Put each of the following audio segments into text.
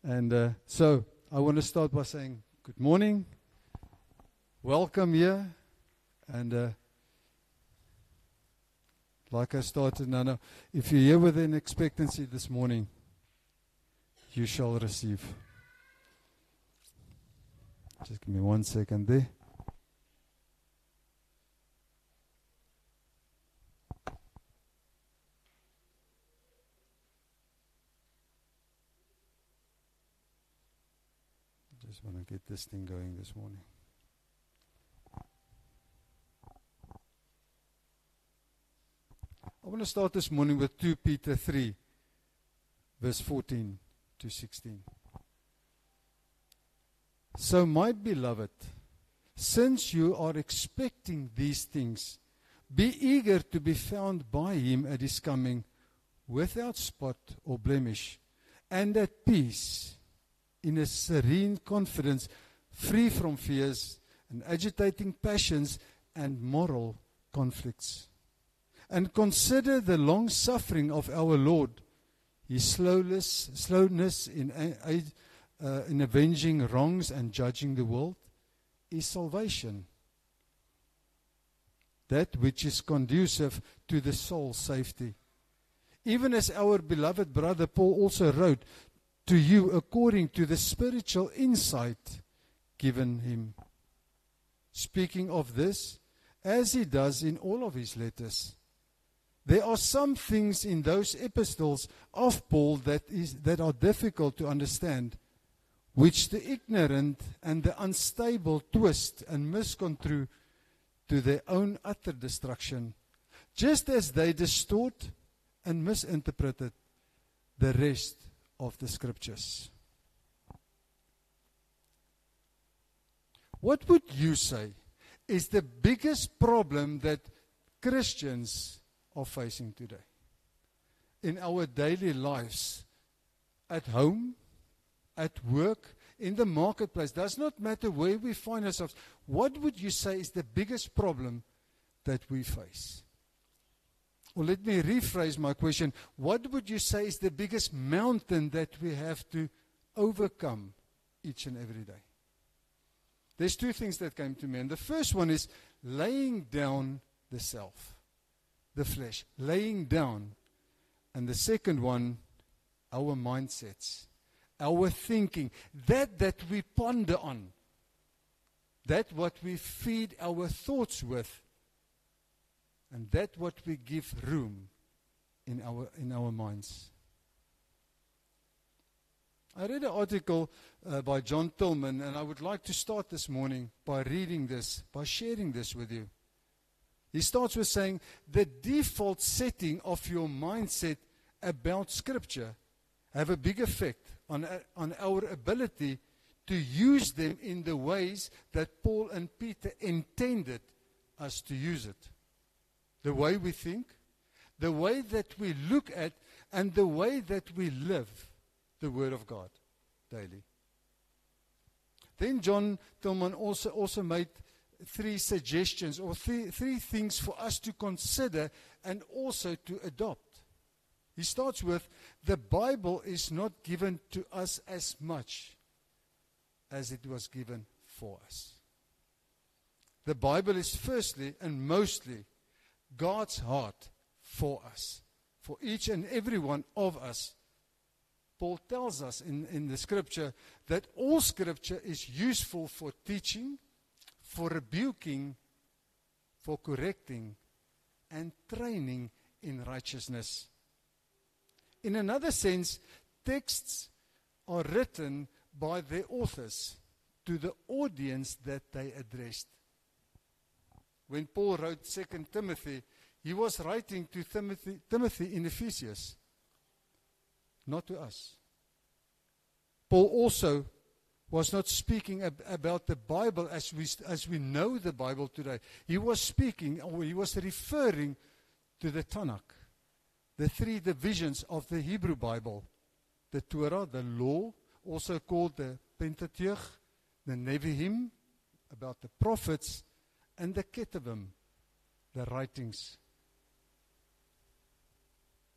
And so I want to start by saying good morning, welcome here, and like I started now, if you're here with an expectancy this morning, you shall receive. Just give me 1 second there. Just want to get this thing going this morning. I want to start this morning with 2 Peter 3, verse 14 to 16. So, my beloved, since you are expecting these things, be eager to be found by him at his coming, without spot or blemish, and at peace, in a serene confidence, free from fears and agitating passions and moral conflicts. And consider the long suffering of our Lord, his slowness in avenging wrongs and judging the world, is salvation, that which is conducive to the soul's safety. Even as our beloved brother Paul also wrote to you according to the spiritual insight given him, speaking of this, as he does in all of his letters. There are some things in those epistles of Paul that are difficult to understand, which the ignorant and the unstable twist and misconstrue to their own utter destruction, just as they distort and misinterpreted the rest of the scriptures. What would you say is the biggest problem that Christians are facing today in our daily lives, at home, at work, in the marketplace? Does not matter where we find ourselves. What would you say is the biggest problem that we face? Or let me rephrase my question. What would you say is the biggest mountain that we have to overcome each and every day? There's two things that came to me. And the first one is laying down the self, the flesh, laying down. And the second one, our mindsets, our thinking, that we ponder on, that what we feed our thoughts with, and that what we give room in our minds. I read an article by John Tillman, and I would like to start this morning by reading this, by sharing this with you. He starts with saying, the default setting of your mindset about Scripture have a big effect on our ability to use them in the ways that Paul and Peter intended us to use it. The way we think, the way that we look at, and the way that we live the Word of God daily. Then John Tillman also made 3 suggestions, or three things for us to consider and also to adopt. He starts with, the Bible is not given to us as much as it was given for us. The Bible is firstly and mostly God's heart for us, for each and every one of us. Paul tells us in the Scripture that all Scripture is useful for teaching, for rebuking, for correcting, and training in righteousness. In another sense, texts are written by their authors to the audience that they addressed. When Paul wrote 2 Timothy, he was writing to Timothy in Ephesus, not to us. Paul also was not speaking about the Bible as we know the Bible today. He was speaking, or he was referring to the Tanakh, the 3 divisions of the Hebrew Bible, the Torah, the law, also called the Pentateuch, the Nevi'im, about the prophets, and the Ketuvim, the writings.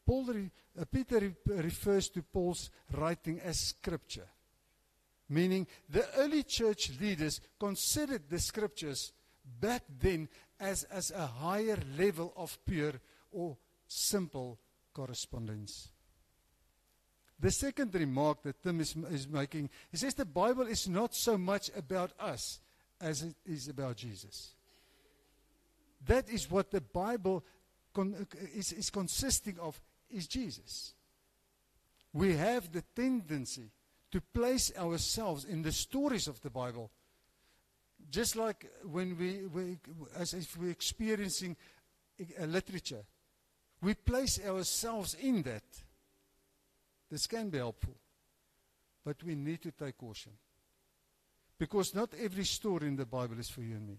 Peter refers to Paul's writing as scripture, meaning the early church leaders considered the scriptures back then as a higher level of pure or simple correspondence. The second remark that Tim is making, he says the Bible is not so much about us as it is about Jesus. That is what the Bible is consisting of, is Jesus. We have the tendency to place ourselves in the stories of the Bible, just like when as if we're experiencing a literature. We place ourselves in that. This can be helpful, but we need to take caution, because not every story in the Bible is for you and me.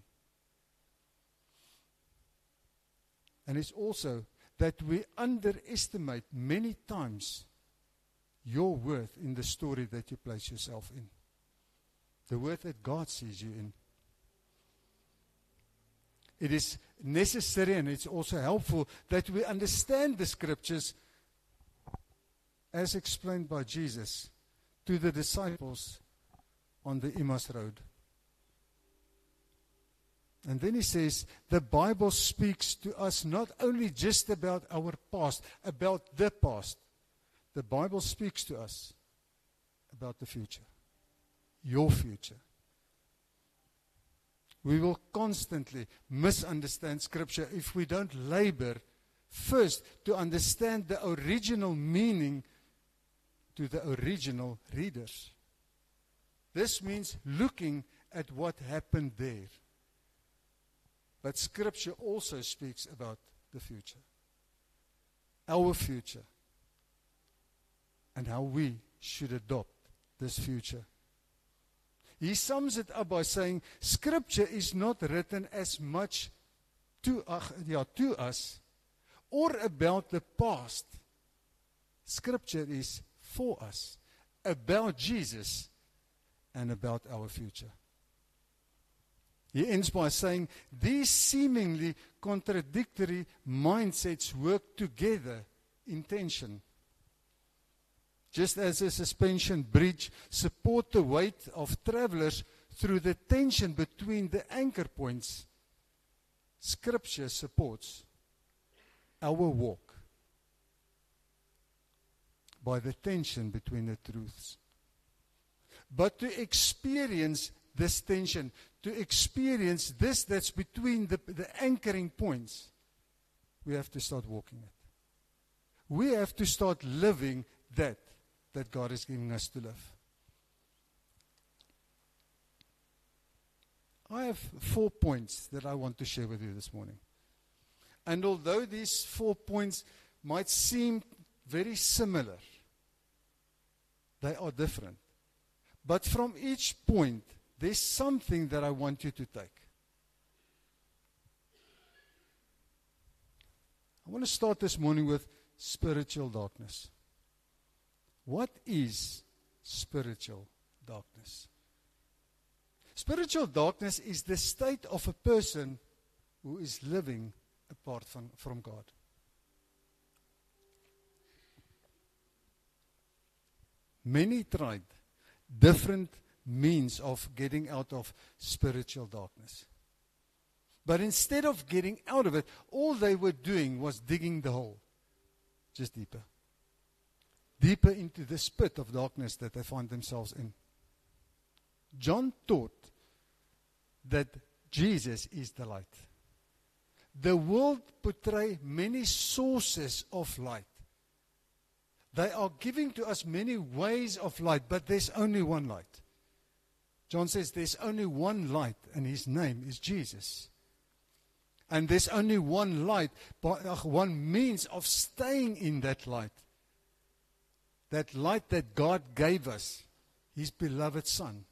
And it's also that we underestimate many times your worth in the story that you place yourself in, the worth that God sees you in. It is necessary, and it's also helpful, that we understand the scriptures as explained by Jesus to the disciples on the Emmaus Road. And then he says, the Bible speaks to us not only just about our past, about the past. The Bible speaks to us about the future, your future. We will constantly misunderstand Scripture if we don't labor first to understand the original meaning to the original readers. This means looking at what happened there. But Scripture also speaks about the future, our future, and how we should adopt this future. He sums it up by saying, Scripture is not written as much to us or about the past. Scripture is for us, about Jesus, and about our future. He ends by saying, these seemingly contradictory mindsets work together in tension. Just as a suspension bridge supports the weight of travelers through the tension between the anchor points, Scripture supports our walk by the tension between the truths. But to experience this tension, to experience this that's between the anchoring points, we have to start walking it. We have to start living that God is giving us to live. I have 4 points that I want to share with you this morning. And although these 4 points might seem very similar, they are different. But from each point, there's something that I want you to take. I want to start this morning with spiritual darkness. What is spiritual darkness? Spiritual darkness is the state of a person who is living apart from God. Many tried different means of getting out of spiritual darkness. But instead of getting out of it, all they were doing was digging the hole, just deeper. Deeper into this pit of darkness that they find themselves in. John taught that Jesus is the light. The world portrays many sources of light. They are giving to us many ways of light, but there's only one light. John says there's only one light, and his name is Jesus. And there's only one light, one means of staying in that light. That light that God gave us, his beloved Son.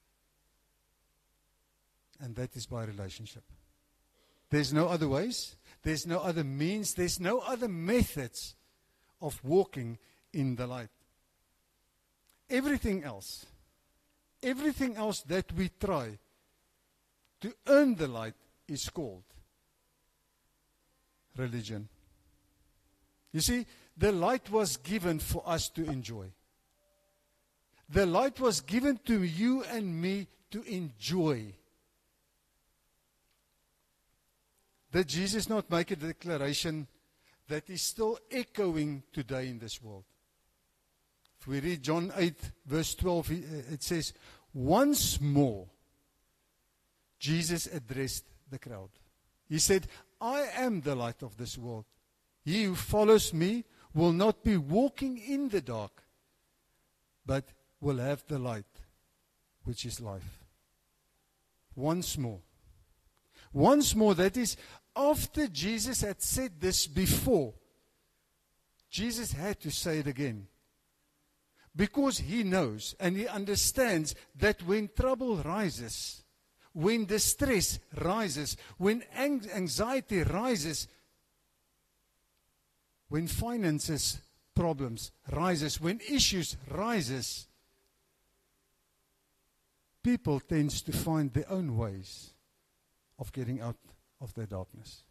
And that is by relationship. There's no other ways, there's no other means, there's no other methods of walking in the light. Everything else that we try to earn the light is called religion. You see, the light was given for us to enjoy. The light was given to you and me to enjoy. Did Jesus not make a declaration that is still echoing today in this world? If we read John 8, verse 12, it says, once more, Jesus addressed the crowd. He said, I am the light of this world. He who follows me will not be walking in the dark, but will have the light, which is life. Once more. Once more, that is, after Jesus had said this before, Jesus had to say it again. Because he knows and he understands that when trouble rises, when distress rises, when anxiety rises, when finances problems rises, when issues rises, people tends to find their own ways of getting out of their darkness.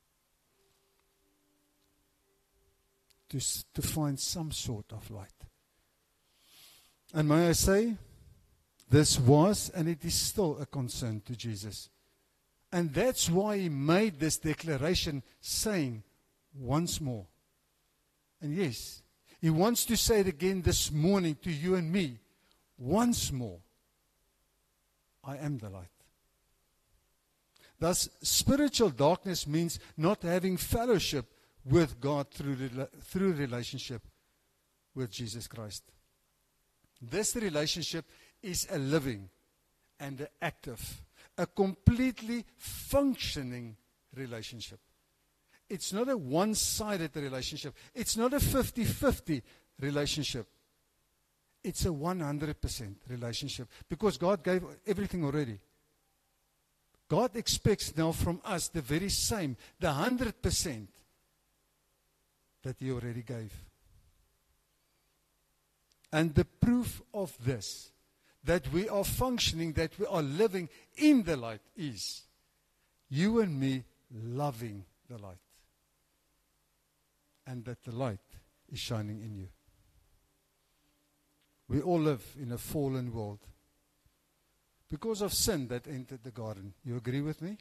To find some sort of light. And may I say, this was and it is still a concern to Jesus. And that's why he made this declaration saying, once more. And yes, he wants to say it again this morning to you and me. Once more, I am the light. Thus, spiritual darkness means not having fellowship with God through relationship with Jesus Christ. This relationship is a living and an active, a completely functioning relationship. It's not a one-sided relationship. It's not a 50-50 relationship. It's a 100% relationship because God gave everything already. God expects now from us the very same, the 100% that he already gave. And the proof of this, that we are functioning, that we are living in the light, is you and me loving the light. And that the light is shining in you. We all live in a fallen world because of sin that entered the garden. You agree with me?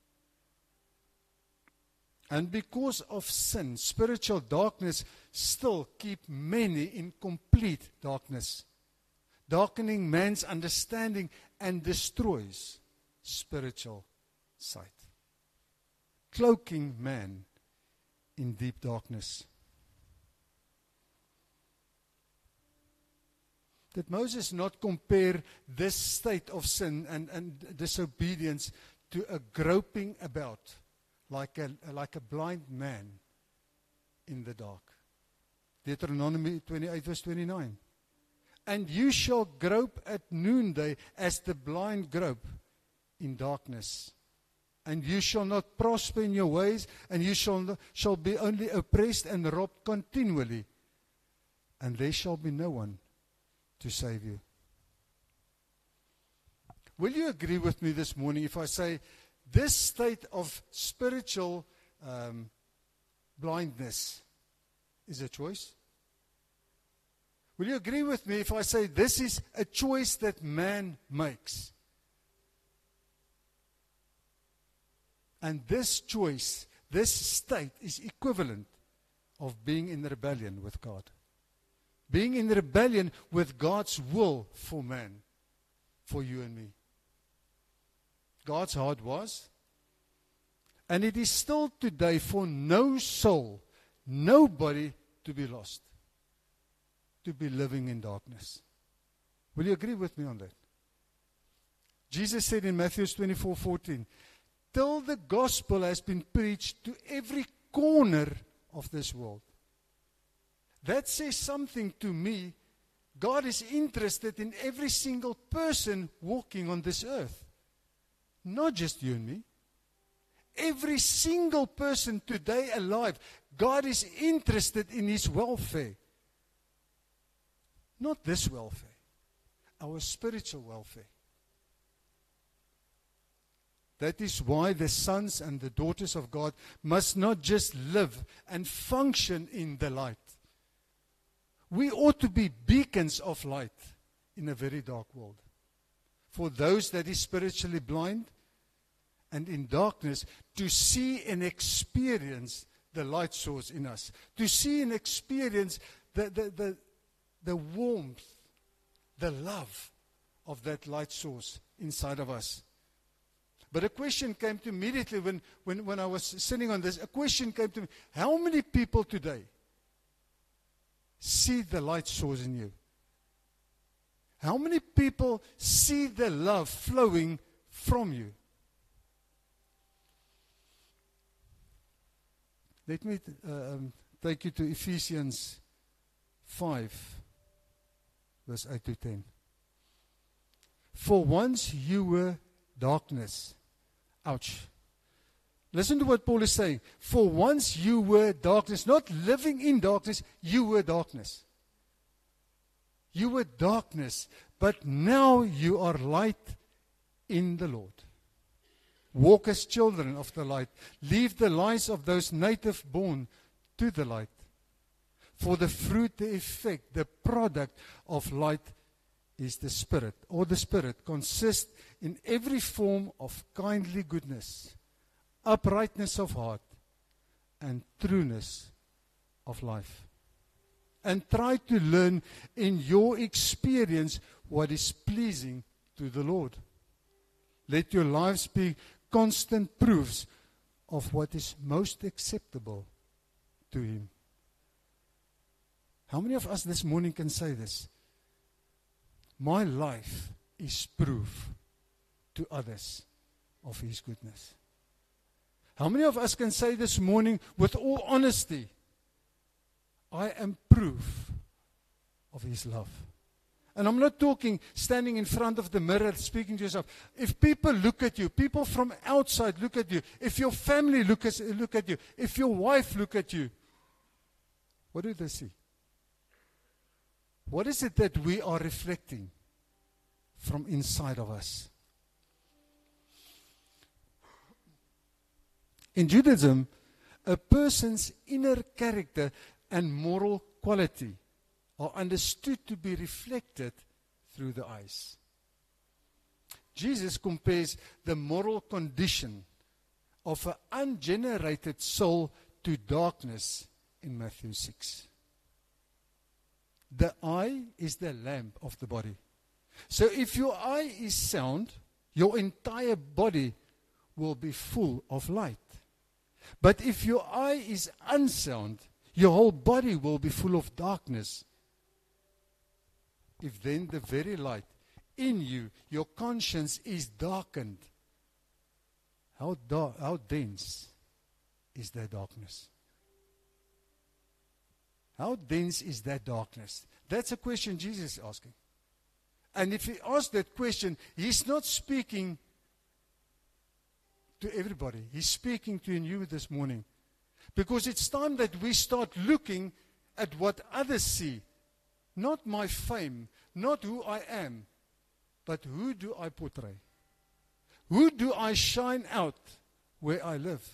And because of sin, spiritual darkness still keep many in complete darkness, darkening man's understanding and destroys spiritual sight, cloaking man in deep darkness. Did Moses not compare this state of sin and disobedience to a groping about like a blind man in the dark? Deuteronomy 28 verse 29. And you shall grope at noonday as the blind grope in darkness. And you shall not prosper in your ways, and you shall be only oppressed and robbed continually. And there shall be no one to save you. Will you agree with me this morning if I say this state of spiritual blindness is a choice? Will you agree with me if I say this is a choice that man makes? And this choice, this state is equivalent of being in rebellion with God. Being in rebellion with God's will for man, for you and me. God's heart was, and it is still today, for no soul, nobody to be lost, to be living in darkness. Will you agree with me on that? Jesus said in Matthew 24:14, till the gospel has been preached to every corner of this world. That says something to me. God is interested in every single person walking on this earth. Not just you and me. Every single person today alive, God is interested in his welfare. Not this welfare, our spiritual welfare. That is why the sons and the daughters of God must not just live and function in the light, We ought to be beacons of light in a very dark world. For those that is spiritually blind and in darkness, to see and experience the light source in us. To see and experience the warmth, the love of that light source inside of us. But a question came to me immediately when I was sitting on this. A question came to me. How many people today see the light source in you? How many people see the love flowing from you? Let me take you to Ephesians 5, verse 8 to 10. For once you were darkness. Ouch. Listen to what Paul is saying. For once you were darkness, not living in darkness, you were darkness. You were darkness, but now you are light in the Lord. Walk as children of the light. Leave the lies of those native born to the light. For the fruit, the effect, the product of light is the Spirit, or the Spirit consists in every form of kindly goodness, uprightness of heart, and trueness of life. And try to learn in your experience what is pleasing to the Lord. Let your lives be constant proofs of what is most acceptable to Him. How many of us this morning can say this? My life is proof to others of His goodness. How many of us can say this morning with all honesty, I am proof of His love? And I'm not talking standing in front of the mirror speaking to yourself. If people look at you, people from outside look at you, if your family look at you, if your wife look at you, what do they see? What is it that we are reflecting from inside of us? In Judaism, a person's inner character and moral quality are understood to be reflected through the eyes. Jesus compares the moral condition of an ungenerated soul to darkness in Matthew 6. The eye is the lamp of the body. So if your eye is sound, your entire body will be full of light. But if your eye is unsound, your whole body will be full of darkness. If then the very light in you, your conscience, is darkened, how dense is that darkness? How dense is that darkness? That's a question Jesus is asking. And if He asks that question, He's not speaking to everybody. He's speaking to you this morning. Because it's time that we start looking at what others see. Not my fame, not who I am, but who do I portray? Who do I shine out where I live?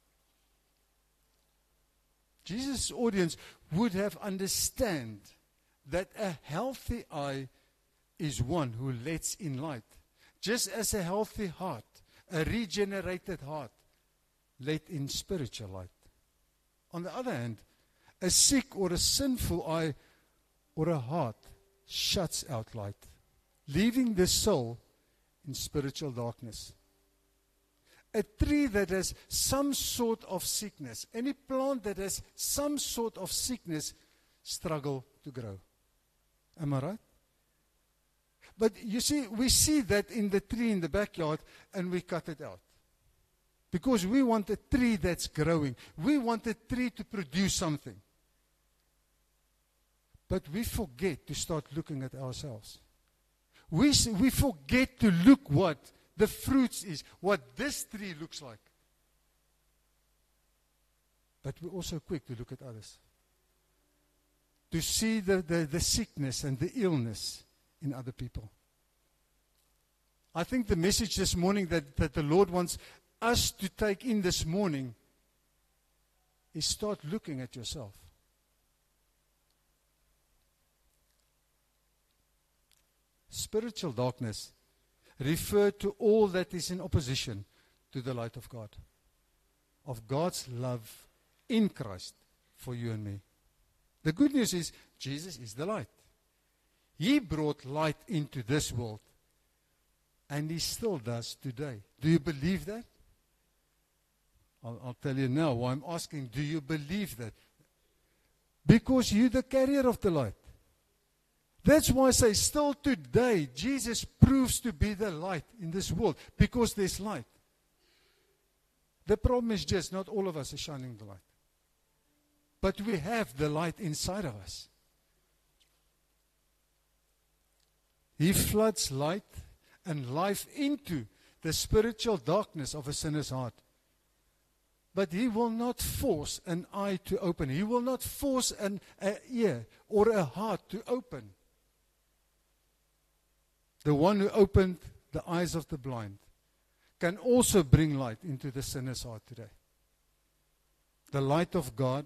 Jesus' audience would have understand that a healthy eye is one who lets in light. Just as a healthy heart, a regenerated heart, let in spiritual light. On the other hand, a sick or a sinful eye or a heart shuts out light, leaving the soul in spiritual darkness. A tree that has some sort of sickness, any plant that has some sort of sickness, struggle to grow. Am I right? But you see, we see that in the tree in the backyard and we cut it out. Because we want a tree that's growing. We want a tree to produce something. But we forget to start looking at ourselves. We forget to look what the fruits is, what this tree looks like. But we're also quick to look at others. To see the sickness and the illness in other people. I think the message this morning that the Lord wants us to take in this morning is start looking at yourself. spiritual darkness, refer to all that is in opposition to the light of God, of God's love in Christ for you and me. The good news is Jesus is the light. He brought light into this world, and He still does today. Do you believe that? I'll tell you now why I'm asking, do you believe that? Because you're the carrier of the light. That's why I say still today, Jesus proves to be the light in this world, because there's light. The problem is just not all of us are shining the light. But we have the light inside of us. He floods light and life into the spiritual darkness of a sinner's heart. But He will not force an eye to open. He will not force an ear or a heart to open. The one who opened the eyes of the blind can also bring light into the sinner's heart today. The light of God,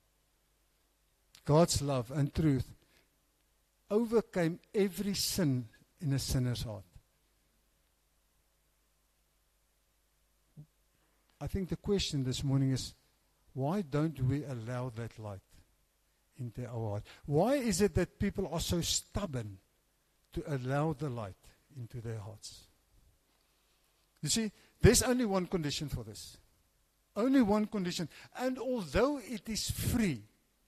God's love and truth, overcame every sin in a sinner's heart. I think the question this morning is, why don't we allow that light into our heart? Why is it that people are so stubborn to allow the light into their hearts? You see, there's only one condition for this. Only one condition. And although it is free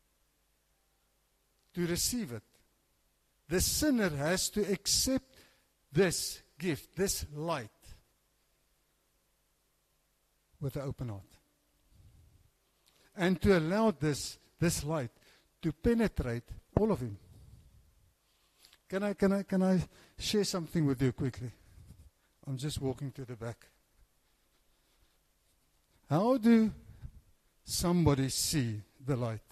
to receive it, the sinner has to accept this gift, this light, with an open heart. And to allow this light to penetrate all of him. Can I share something with you quickly? I'm just walking to the back. How do somebody see the light?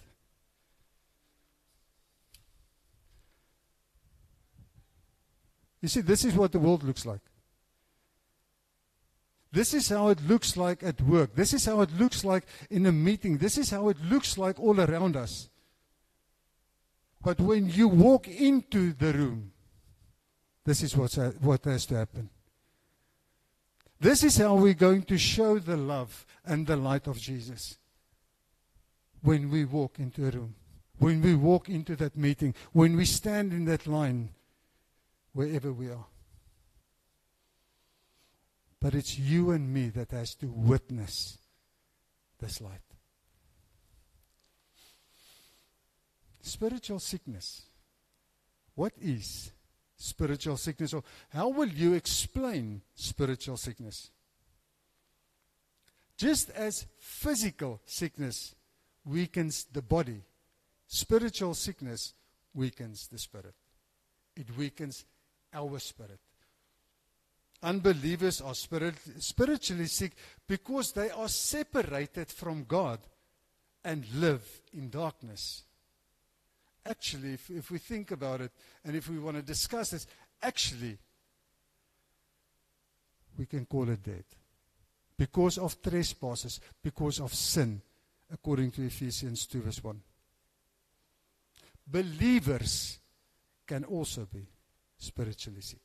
You see, this is what the world looks like. This is how it looks like at work. This is how it looks like in a meeting. This is how it looks like all around us. But when you walk into the room, this is what has to happen. This is how we're going to show the love and the light of Jesus. When we walk into a room, when we walk into that meeting, when we stand in that line, wherever we are. But it's you and me that has to witness this light. Spiritual sickness. What is spiritual sickness? Or how will you explain spiritual sickness? Just as physical sickness weakens the body, spiritual sickness weakens the spirit. It weakens our spirit. Unbelievers are spiritually sick because they are separated from God and live in darkness. Actually, if we think about it, and if we want to discuss this, actually, we can call it dead. Because of trespasses, because of sin, according to Ephesians 2 verse 1. Believers can also be spiritually sick.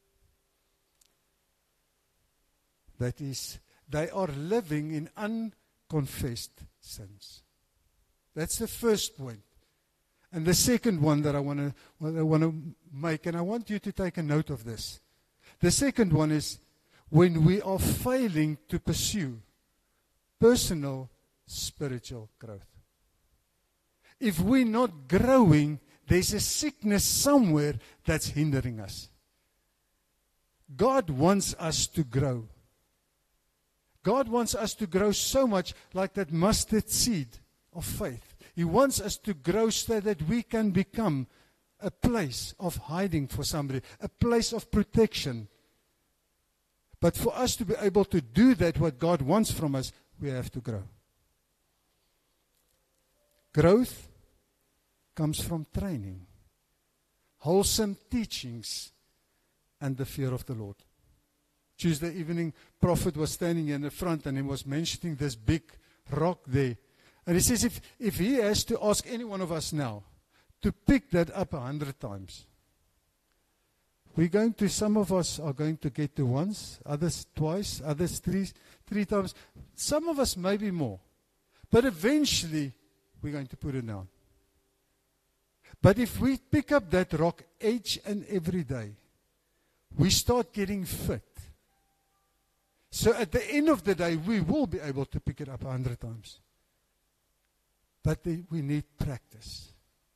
That is, they are living in unconfessed sins. That's the first point. And the second one that I want to make, and I want you to take a note of this. The second one is when we are failing to pursue personal spiritual growth. If we're not growing, there's a sickness somewhere that's hindering us. God wants us to grow. God wants us to grow so much like that mustard seed of faith. He wants us to grow so that we can become a place of hiding for somebody, a place of protection. But for us to be able to do that, what God wants from us, we have to grow. Growth comes from training, wholesome teachings, and the fear of the Lord. Tuesday evening, prophet was standing in the front and he was mentioning this big rock there. And he says if he has to ask any one of us now to pick that up 100 times, Some of us are going to get to once, others twice, others three times. Some of us maybe more. But eventually, we're going to put it down. But if we pick up that rock each and every day, we start getting fit. So at the end of the day, we will be able to pick it up 100 times. But we need practice.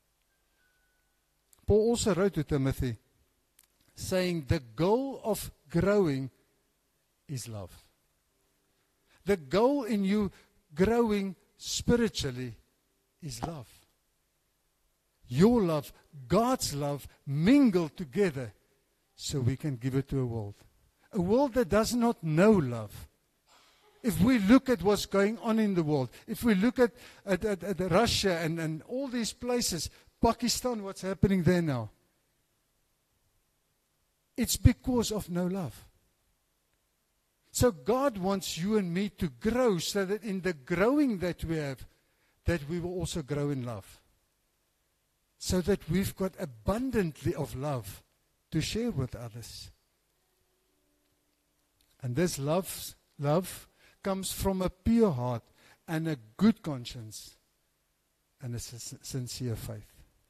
Paul also wrote to Timothy, saying the goal of growing is love. The goal in you growing spiritually is love. Your love, God's love, mingled together so we can give it to a world that does not know love. If we look at what's going on in the world, if we look at Russia and all these places, Pakistan, what's happening there now, it's because of no love. So God wants you and me to grow so that in the growing that we have, that we will also grow in love. So that we've got abundantly of love to share with others. And this love comes from a pure heart and a good conscience and a sincere faith.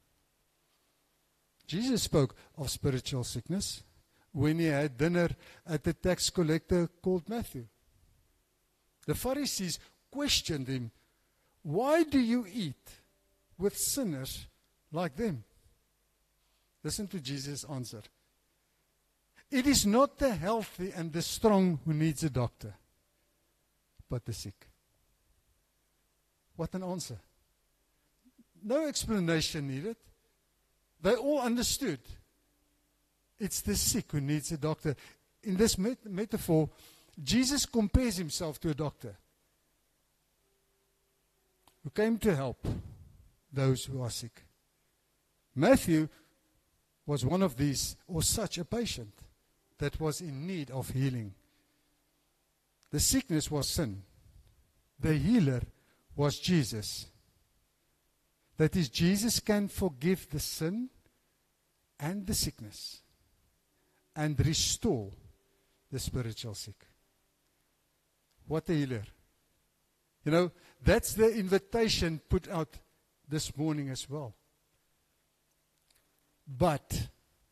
Jesus spoke of spiritual sickness when he had dinner at the tax collector called Matthew. The Pharisees questioned him, "Why do you eat with sinners like them?" Listen to Jesus' answer. "It is not the healthy and the strong who needs a doctor, but the sick." What an answer. No explanation needed. They all understood. It's the sick who needs a doctor. In this metaphor, Jesus compares himself to a doctor who came to help those who are sick. Matthew was one of these, or such a patient that was in need of healing. The sickness was sin. The healer was Jesus. That is, Jesus can forgive the sin and the sickness and restore the spiritual sick. What a healer. You know, that's the invitation put out this morning as well. But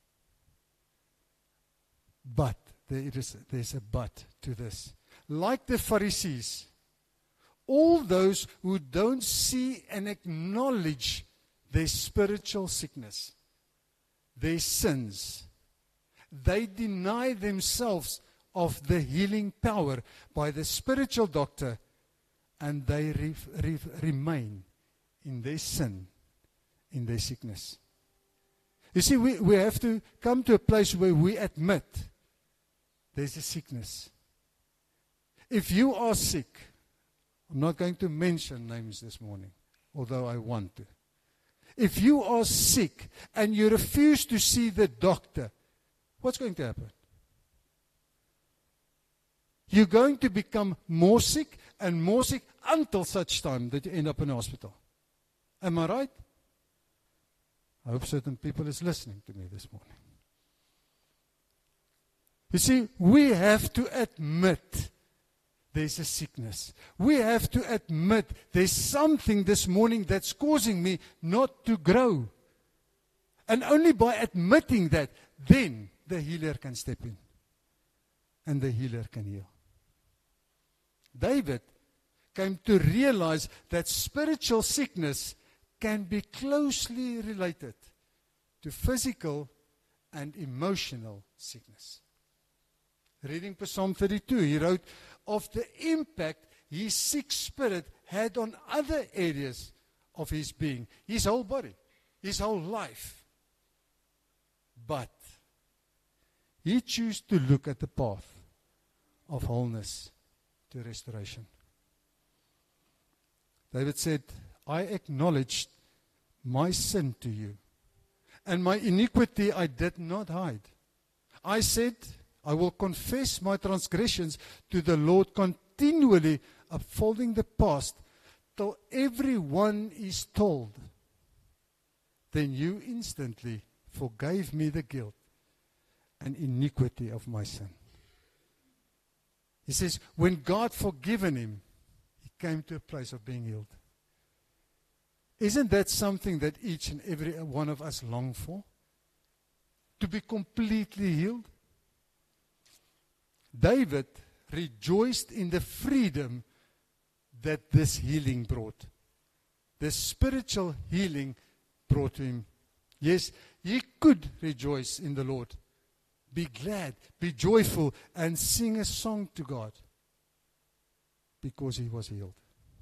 there's a but to this. Like the Pharisees, all those who don't see and acknowledge their spiritual sickness, their sins, they deny themselves of the healing power by the spiritual doctor, and they remain in their sin, in their sickness. You see, we have to come to a place where we admit there's a sickness. If you are sick, I'm not going to mention names this morning, although I want to. If you are sick and you refuse to see the doctor, what's going to happen? You're going to become more sick and more sick until such time that you end up in a hospital. Am I right? I hope certain people is listening to me this morning. You see, we have to admit there's a sickness. We have to admit there's something this morning that's causing me not to grow. And only by admitting that, then the healer can step in. And the healer can heal. David came to realize that spiritual sickness can be closely related to physical and emotional sickness. Reading Psalm 32, he wrote of the impact his sick spirit had on other areas of his being, his whole body, his whole life. But he chose to look at the path of wholeness to restoration. David said, I acknowledged my sin to you, and my iniquity I did not hide. I said, I will confess my transgressions to the Lord, continually upholding the past till everyone is told. Then you instantly forgave me the guilt and iniquity of my sin. He says, when God forgiven him, he came to a place of being healed. Isn't that something that each and every one of us long for? To be completely healed? David rejoiced in the freedom that this healing brought. The spiritual healing brought to him. Yes, he could rejoice in the Lord. Be glad, be joyful, and sing a song to God because he was healed.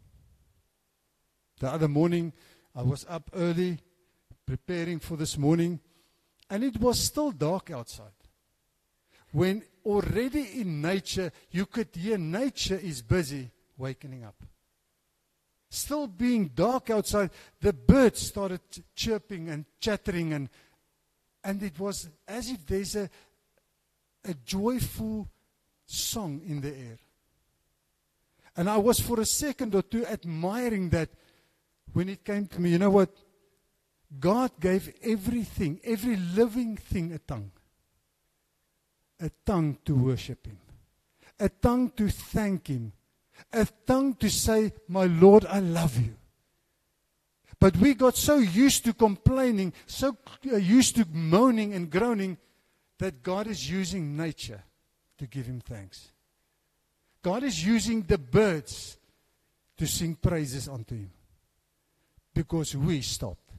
The other morning, I was up early preparing for this morning, and it was still dark outside. When already in nature, you could hear nature is busy wakening up. Still being dark outside, the birds started chirping and chattering, and it was as if there's a joyful song in the air. And I was for a second or two admiring that when it came to me. You know what? God gave everything, every living thing a tongue. A tongue to worship him. A tongue to thank him. A tongue to say, my Lord, I love you. But we got so used to complaining, so used to moaning and groaning, that God is using nature to give him thanks. God is using the birds to sing praises unto him. Because we stopped.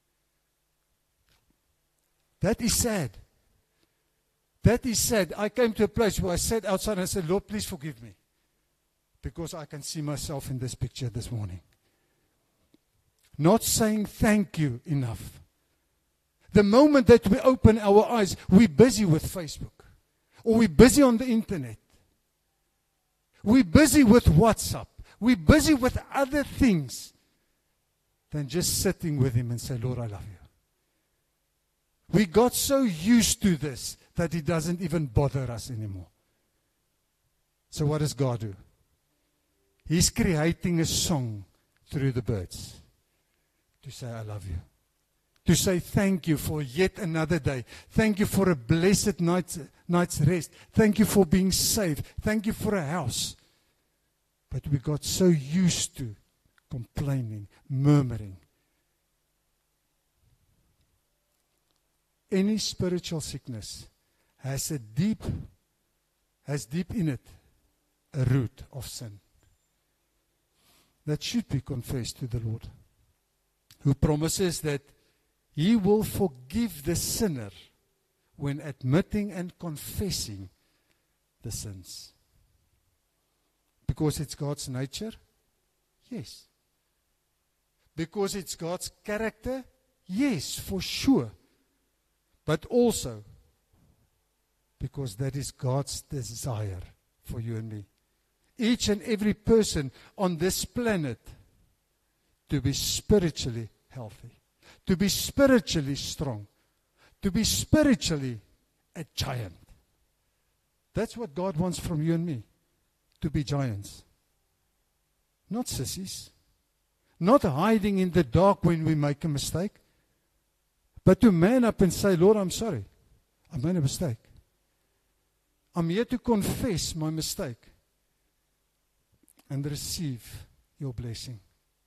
That is sad. That is sad. I came to a place where I sat outside and I said, Lord, please forgive me. Because I can see myself in this picture this morning. Not saying thank you enough. The moment that we open our eyes, we're busy with Facebook. Or we're busy on the internet. We're busy with WhatsApp. We're busy with other things than just sitting with him and say, Lord, I love you. We got so used to this that it doesn't even bother us anymore. So what does God do? He's creating a song through the birds to say, I love you. To say thank you for yet another day. Thank you for a blessed night's rest. Thank you for being saved. Thank you for a house. But we got so used to complaining, murmuring. Any spiritual sickness has deep in it a root of sin. That should be confessed to the Lord, who promises that he will forgive the sinner when admitting and confessing the sins. Because it's God's nature? Yes. Because it's God's character? Yes, for sure. But also because that is God's desire for you and me. Each and every person on this planet to be spiritually healthy, to be spiritually strong, to be spiritually a giant. That's what God wants from you and me, to be giants. Not sissies. Not hiding in the dark when we make a mistake, but to man up and say, Lord, I'm sorry. I made a mistake. I'm here to confess my mistake and receive your blessing.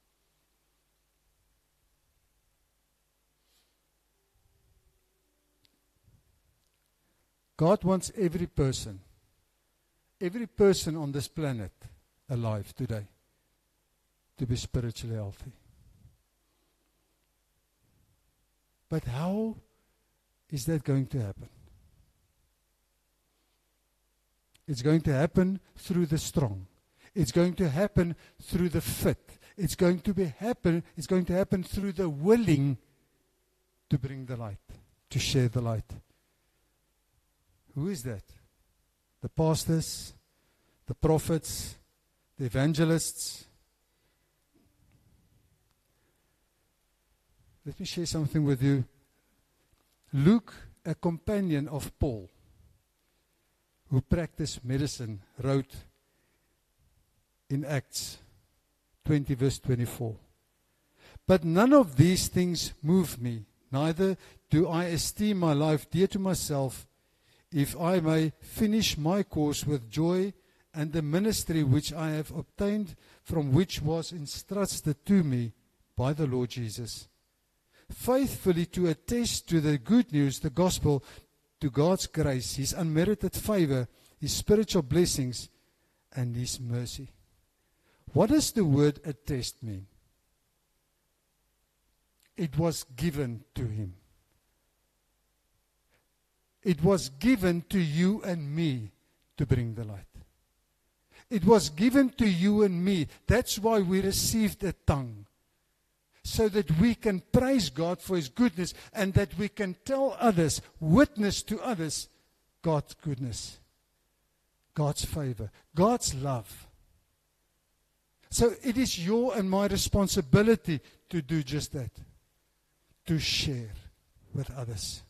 God wants every person on this planet alive today to be spiritually healthy. But how is that going to happen? It's going to happen through the strong. It's going to happen through the fit. It's going to happen through the willing to bring the light, to share the light. Who is that? The pastors, the prophets, the evangelists. Let me share something with you. Luke, a companion of Paul, who practiced medicine, wrote in Acts 20 verse 24, "But none of these things move me, neither do I esteem my life dear to myself, if I may finish my course with joy, and the ministry which I have obtained, from which was entrusted to me by the Lord Jesus, faithfully to attest to the good news, the gospel, to God's grace, His unmerited favor, His spiritual blessings, and His mercy. What does the word attest mean? It was given to Him. It was given to you and me to bring the light. It was given to you and me. That's why we received a tongue. So that we can praise God for His goodness, and that we can tell others, witness to others, God's goodness, God's favor, God's love. So it is your and my responsibility to do just that, to share with others.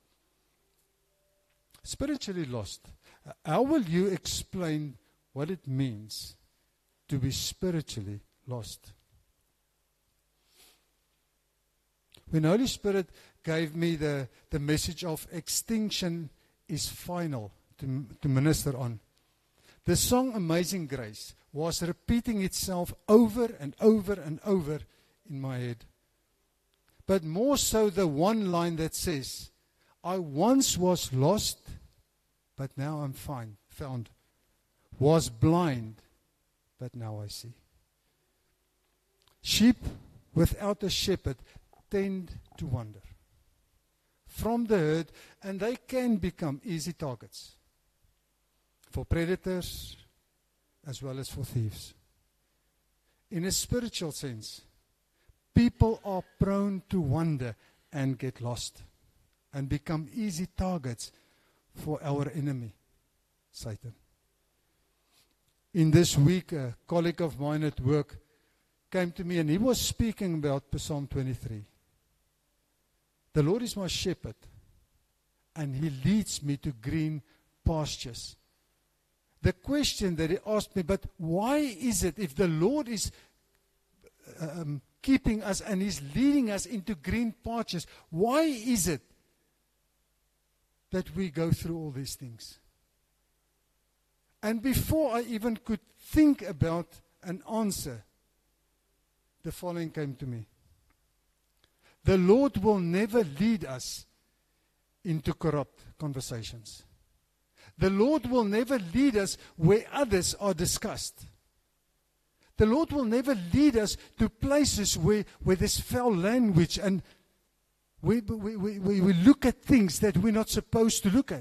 Spiritually lost. How will you explain what it means to be spiritually lost? When the Holy Spirit gave me the message of extinction is final to minister on, the song Amazing Grace was repeating itself over and over and over in my head. But more so the one line that says, I once was lost, but now I'm found. Was blind, but now I see. Sheep without a shepherd tend to wander from the herd, and they can become easy targets for predators as well as for thieves. In a spiritual sense, people are prone to wander and get lost and become easy targets for our enemy, Satan. In this week, a colleague of mine at work came to me and he was speaking about Psalm 23. The Lord is my shepherd, and He leads me to green pastures. The question that he asked me, but why is it if the Lord is keeping us and He's leading us into green pastures, why is it that we go through all these things? And before I even could think about an answer, the following came to me. The Lord will never lead us into corrupt conversations. The Lord will never lead us where others are discussed. The Lord will never lead us to places where there's foul language and we look at things that we're not supposed to look at.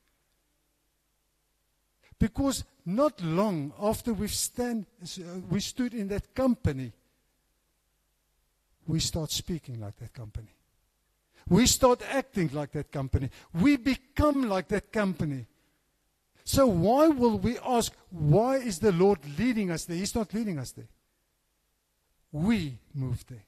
Because not long after we stood in that company, we start speaking like that company. We start acting like that company. We become like that company. So why will we ask, why is the Lord leading us there? He's not leading us there. We move there.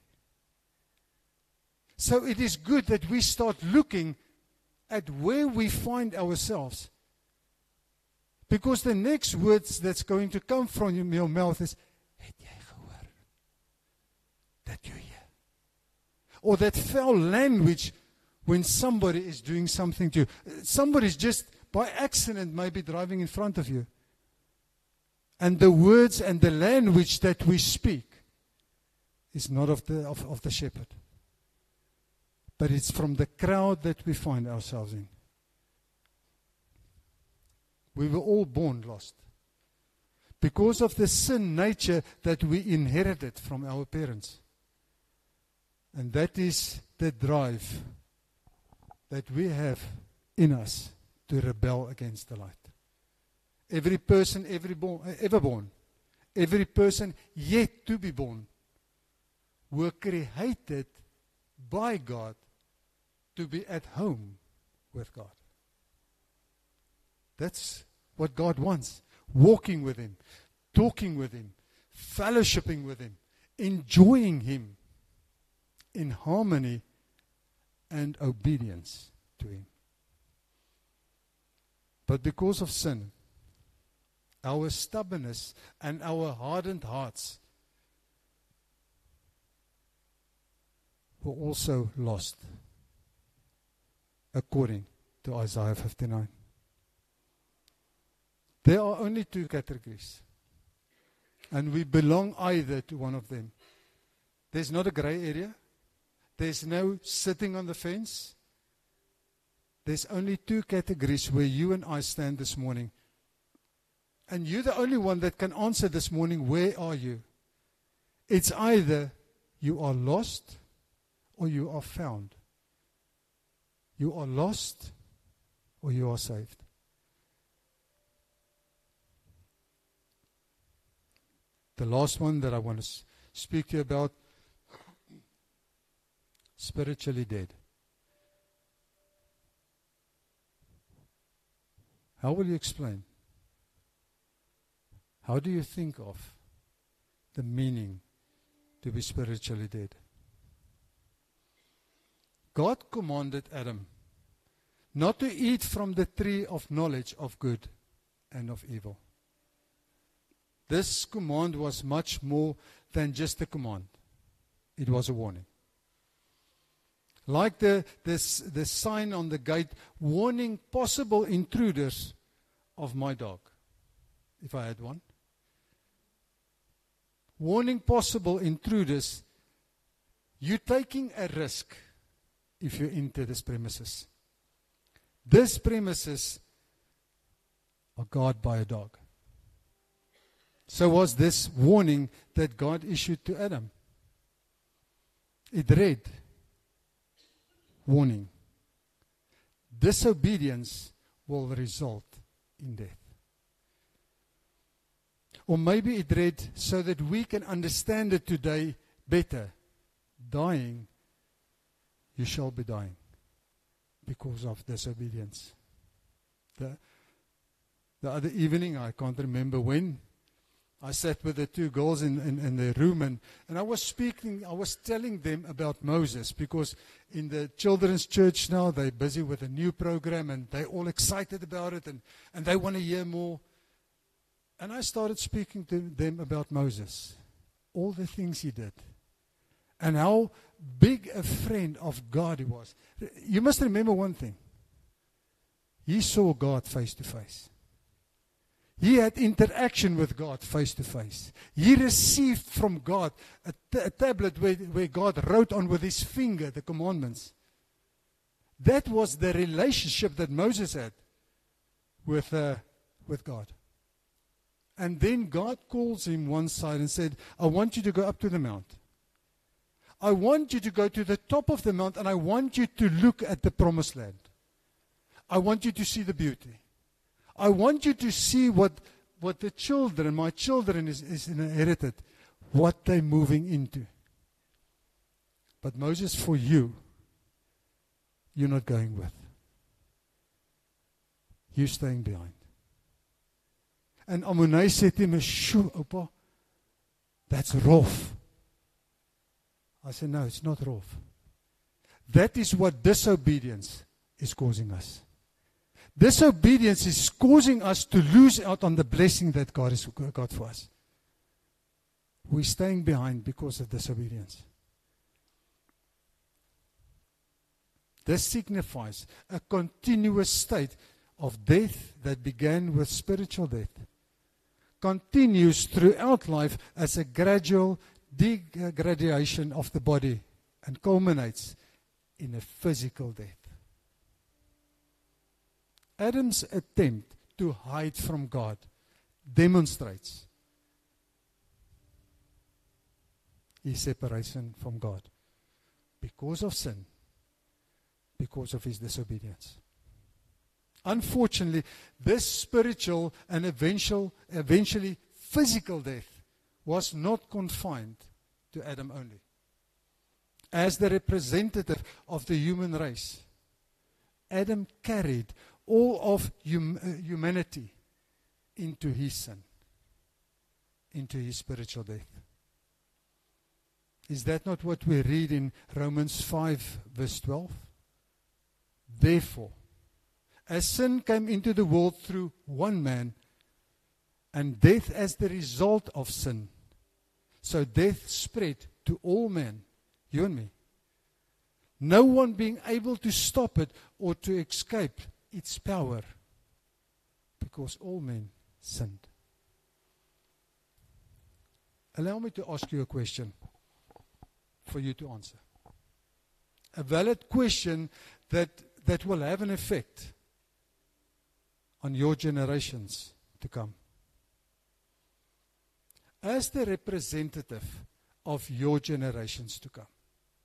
So it is good that we start looking at where we find ourselves. Because the next words that's going to come from your mouth is, het jy gehoor dat jy hier? Or that foul language when somebody is doing something to you. Somebody's just by accident maybe driving in front of you. And the words and the language that we speak is not of the shepherd. But it's from the crowd that we find ourselves in. We were all born lost. Because of the sin nature that we inherited from our parents. And that is the drive that we have in us to rebel against the light. Every person ever born, every person yet to be born, were created by God to be at home with God. That's what God wants. Walking with Him, talking with Him, fellowshipping with Him, enjoying Him in harmony and obedience to Him. But because of sin, our stubbornness and our hardened hearts were also lost, according to Isaiah 59. There are only two categories. And we belong either to one of them. There's not a gray area. There's no sitting on the fence. There's only two categories where you and I stand this morning. And you're the only one that can answer this morning, where are you? It's either you are lost or you are found. You are lost or you are saved. The last one that I want to speak to you about, spiritually dead. How will you explain? How do you think of the meaning to be spiritually dead? God commanded Adam not to eat from the tree of knowledge of good and of evil. This command was much more than just a command. It was a warning. Like the sign on the gate, warning possible intruders of my dog, if I had one. Warning possible intruders, you're taking a risk if you enter this premises. This premises are guarded by a dog. So was this warning that God issued to Adam. It read, warning, disobedience will result in death. Or maybe it read, so that we can understand it today better, dying, you shall be dying because of disobedience. The other evening, I can't remember when, I sat with the two girls in the room and I was telling them about Moses, because in the children's church now, they're busy with a new program and they're all excited about it and they want to hear more. And I started speaking to them about Moses, all the things he did, and how big a friend of God he was. You must remember one thing. He saw God face to face. He had interaction with God face to face. He received from God a tablet where God wrote on with his finger the commandments. That was the relationship that Moses had with God. And then God calls him one side and said, I want you to go up to the mount. I want you to go to the top of the mount and I want you to look at the promised land. I want you to see the beauty. I want you to see what the children, my children is inherited, what they're moving into. But Moses, for you're not going with. You're staying behind. And Amunai said to him, shoo, Opa, that's rough. I said, no, it's not rough. That is what disobedience is causing us. Disobedience is causing us to lose out on the blessing that God has got for us. We're staying behind because of disobedience. This signifies a continuous state of death that began with spiritual death, continues throughout life as a gradual degradation of the body and culminates in a physical death. Adam's attempt to hide from God demonstrates his separation from God because of sin, because of his disobedience. Unfortunately, this spiritual and eventually physical death was not confined to Adam only. As the representative of the human race, Adam carried all of humanity into his sin, into his spiritual death. Is that not what we read in Romans 5 verse 12? Therefore, as sin came into the world through one man, and death as the result of sin, so death spread to all men, you and me. No one being able to stop it or to escape its power, because all men sinned. Allow me to ask you a question for you to answer. A valid question that will have an effect on your generations to come. As the representative of your generations to come,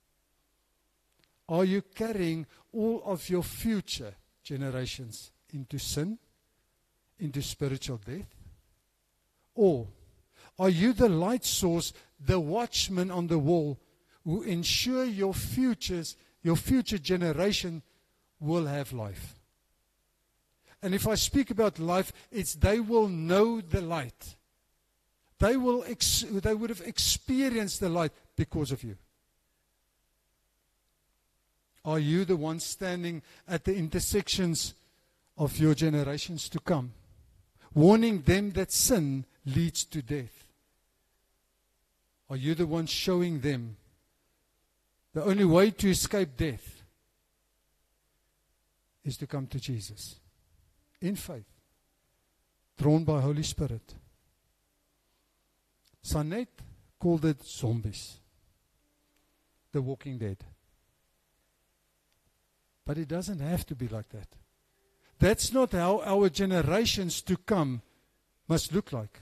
are you carrying all of your future generations into sin, into spiritual death? Or are you the light source, the watchman on the wall, who ensure your future generation will have life? And if I speak about life, it's they will know the light. They would have experienced the light because of you. Are you the one standing at the intersections of your generations to come, warning them that sin leads to death? Are you the one showing them the only way to escape death is to come to Jesus in faith, drawn by Holy Spirit? Sanet called it zombies, the walking dead. But it doesn't have to be like that. That's not how our generations to come must look like.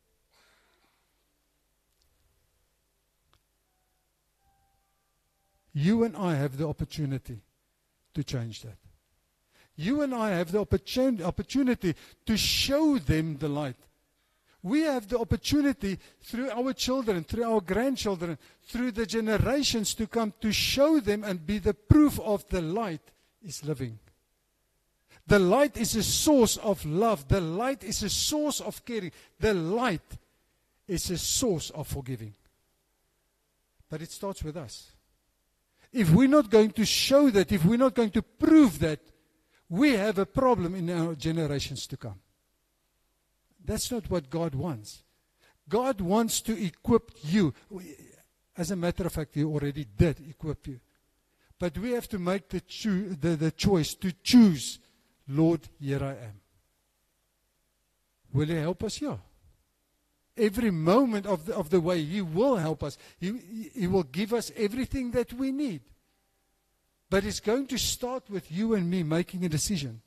You and I have the opportunity to change that. You and I have the opportunity to show them the light. We have the opportunity through our children, through our grandchildren, through the generations to come to show them and be the proof of the light is living. The light is a source of love. The light is a source of caring. The light is a source of forgiving. But it starts with us. If we're not going to show that, if we're not going to prove that, we have a problem in our generations to come. That's not what God wants. God wants to equip you. As a matter of fact, He already did equip you. But we have to make the choice to choose, Lord, here I am. Will He help us? Yeah. Every moment of the way, He will help us. He will give us everything that we need. But it's going to start with you and me making a decision.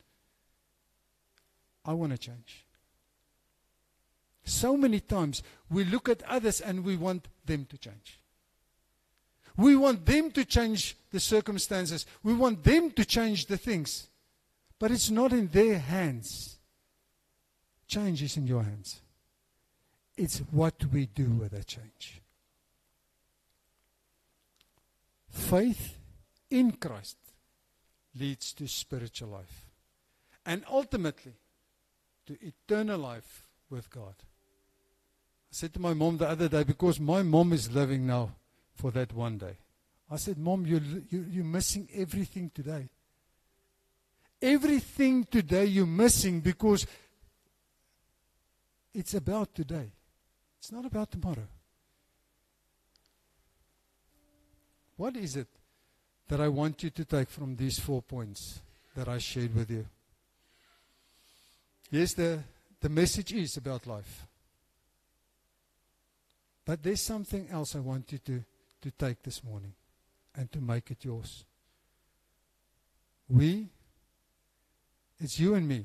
I want to change. So many times we look at others and we want them to change. We want them to change the circumstances. We want them to change the things. But it's not in their hands. Change is in your hands. It's what we do with that change. Faith in Christ leads to spiritual life. And ultimately, to eternal life with God. I said to my mom the other day, because my mom is living now for that one day. I said, Mom, you're missing everything today. Everything today you're missing because it's about today. It's not about tomorrow. What is it that I want you to take from these 4 points that I shared with you? Yes, the message is about life. But there's something else I want you to take this morning and to make it yours. It's you and me,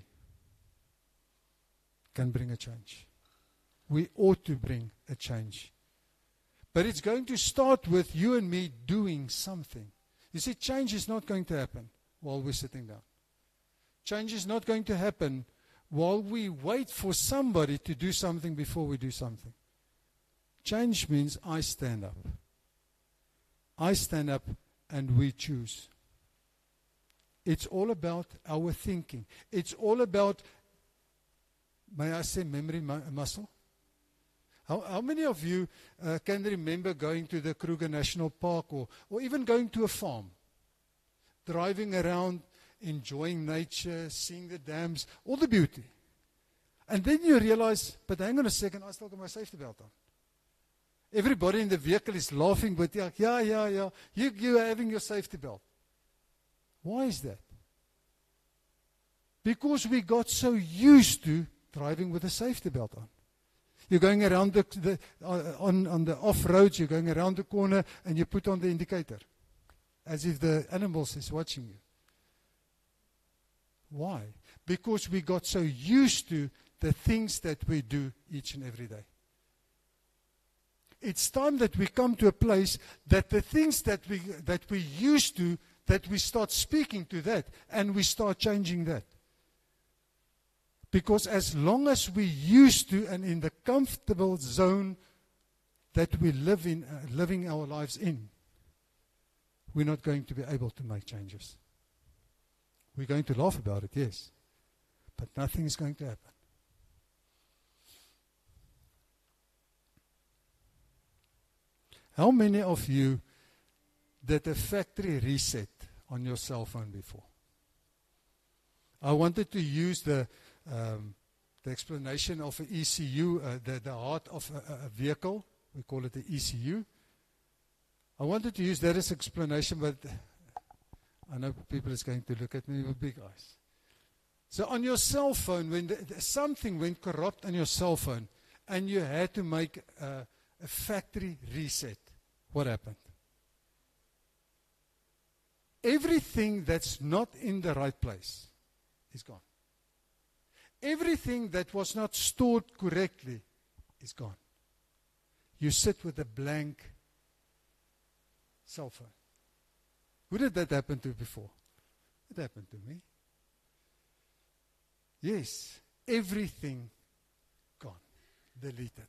can bring a change. We ought to bring a change. But it's going to start with you and me doing something. You see, change is not going to happen while we're sitting down. Change is not going to happen while we wait for somebody to do something before we do something. Change means I stand up. I stand up and we choose. It's all about our thinking. It's all about, may I say, memory muscle? How many of you can remember going to the Kruger National Park or even going to a farm? Driving around, enjoying nature, seeing the dams, all the beauty. And then you realize, but hang on a second, I still got my safety belt on. Everybody in the vehicle is laughing, but yeah. You are having your safety belt. Why is that? Because we got so used to driving with a safety belt on. You're going around on the off-road, you're going around the corner, and you put on the indicator, as if the animals is watching you. Why? Because we got so used to the things that we do each and every day. It's time that we come to a place that the things that we used to, that we start speaking to that, and we start changing that. Because as long as we used to and in the comfortable zone that we live in, living our lives in, we're not going to be able to make changes. We're going to laugh about it, yes, but nothing is going to happen. How many of you did a factory reset on your cell phone before? I wanted to use the explanation of an ECU, the heart of a vehicle. We call it the ECU. I wanted to use that as explanation, but I know people is going to look at me with big eyes. So on your cell phone, when something went corrupt on your cell phone, and you had to make a factory reset, what happened? Everything that's not in the right place is gone. Everything that was not stored correctly is gone. You sit with a blank cell phone. Who did that happen to before? It happened to me. Yes, everything gone, deleted.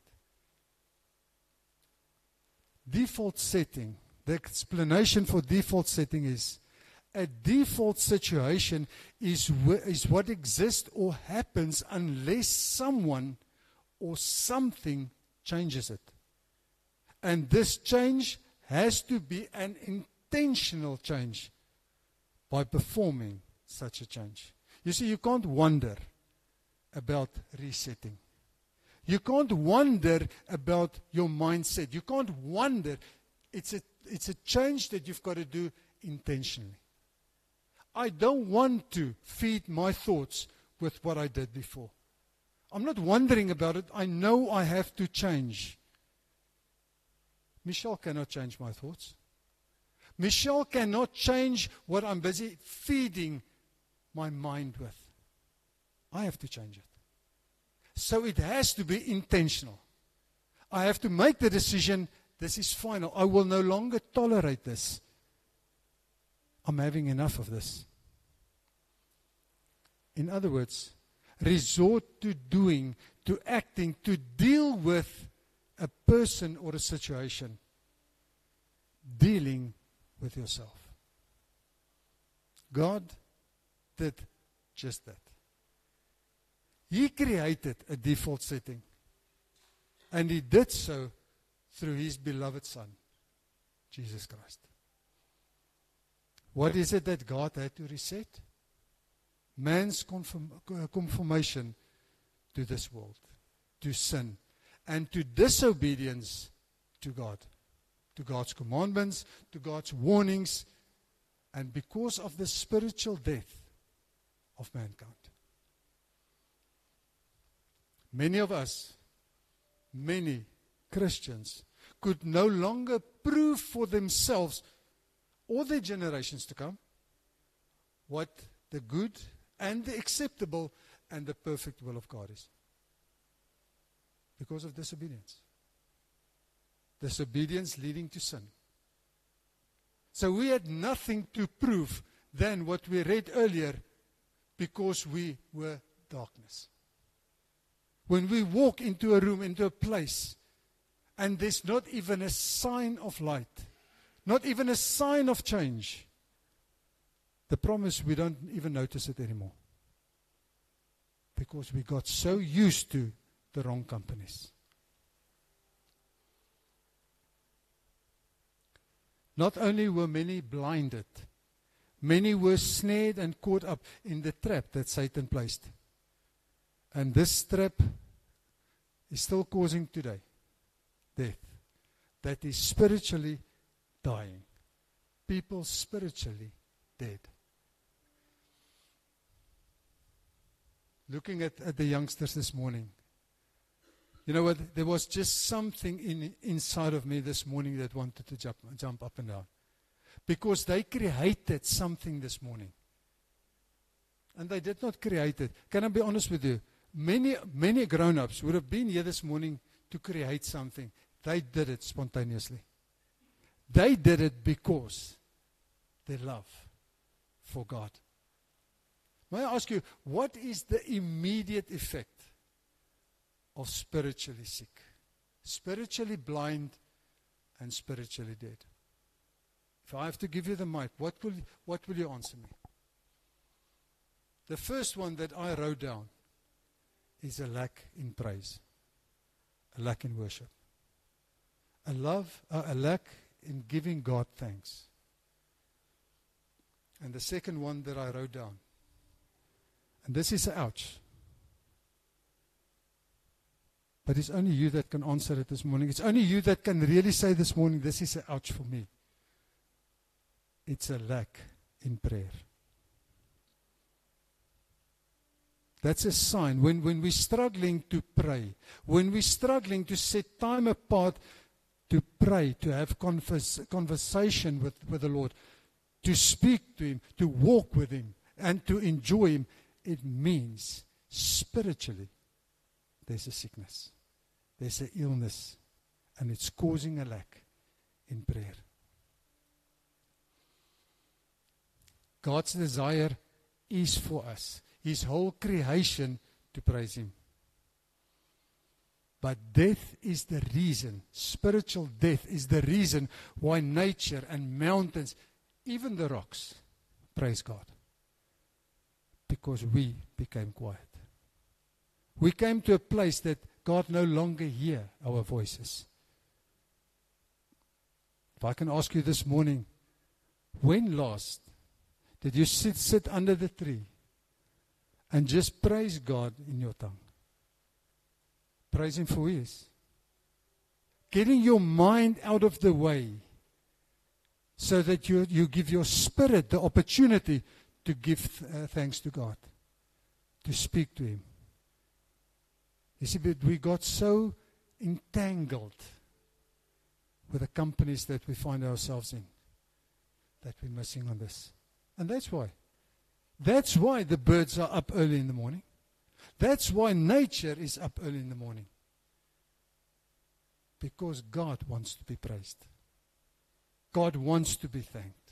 Default setting, the explanation for default setting is, a default situation is what exists or happens unless someone or something changes it. And this change has to be an intentional change by performing such a change. You see, you can't wonder about resetting. You can't wonder about your mindset. You can't wonder. It's a change that you've got to do intentionally. I don't want to feed my thoughts with what I did before. I'm not wondering about it. I know I have to change. Michelle cannot change my thoughts. Michelle cannot change what I'm busy feeding my mind with. I have to change it. So it has to be intentional. I have to make the decision, this is final. I will no longer tolerate this. I'm having enough of this. In other words, resort to doing, to acting, to deal with a person or a situation. Dealing with yourself. God did just that. He created a default setting. And He did so through His beloved Son, Jesus Christ. What is it that God had to reset? Man's conformation to this world, to sin, and to disobedience to God, to God's commandments, to God's warnings, and because of the spiritual death of mankind. Many of us, many Christians, could no longer prove for themselves or their generations to come what the good and the acceptable and the perfect will of God is. Because of disobedience. Disobedience leading to sin. So we had nothing to prove than what we read earlier, because we were darkness. When we walk into a room, into a place, and there's not even a sign of light, not even a sign of change, the promise, we don't even notice it anymore. Because we got so used to the wrong companies. Not only were many blinded, many were snared and caught up in the trap that Satan placed. And this trap is still causing today death. That is spiritually dying. People spiritually dead. looking at the youngsters this morning. You know what? There was just something inside of me this morning that wanted to jump up and down. Because they created something this morning. And they did not create it. Can I be honest with you? Many grown-ups would have been here this morning to create something. They did it spontaneously. They did it because their love for God. May I ask you, what is the immediate effect of spiritually sick, spiritually blind, and spiritually dead? If I have to give you the mic, what will you answer me? The first one that I wrote down is a lack in praise, a lack in worship, a lack in giving God thanks. And the second one that I wrote down, and this is ouch, but it's only you that can answer it this morning. It's only you that can really say this morning, this is a ouch for me. It's a lack in prayer. That's a sign. When we're struggling to pray, when we're struggling to set time apart to pray, to have conversation with the Lord, to speak to Him, to walk with Him, and to enjoy Him, it means spiritually there's a sickness, there's an illness, and it's causing a lack in prayer. God's desire is for us, His whole creation, to praise Him. But death is the reason, spiritual death is the reason why nature and mountains, even the rocks, praise God. Because we became quiet. We came to a place that God no longer hears our voices. If I can ask you this morning, when last did you sit under the tree and just praise God in your tongue? Praise Him for who He is. Getting your mind out of the way so that you give your spirit the opportunity to give thanks to God, to speak to Him. You see, but we got so entangled with the companies that we find ourselves in that we're missing on this. And that's why. That's why the birds are up early in the morning. That's why nature is up early in the morning. Because God wants to be praised. God wants to be thanked.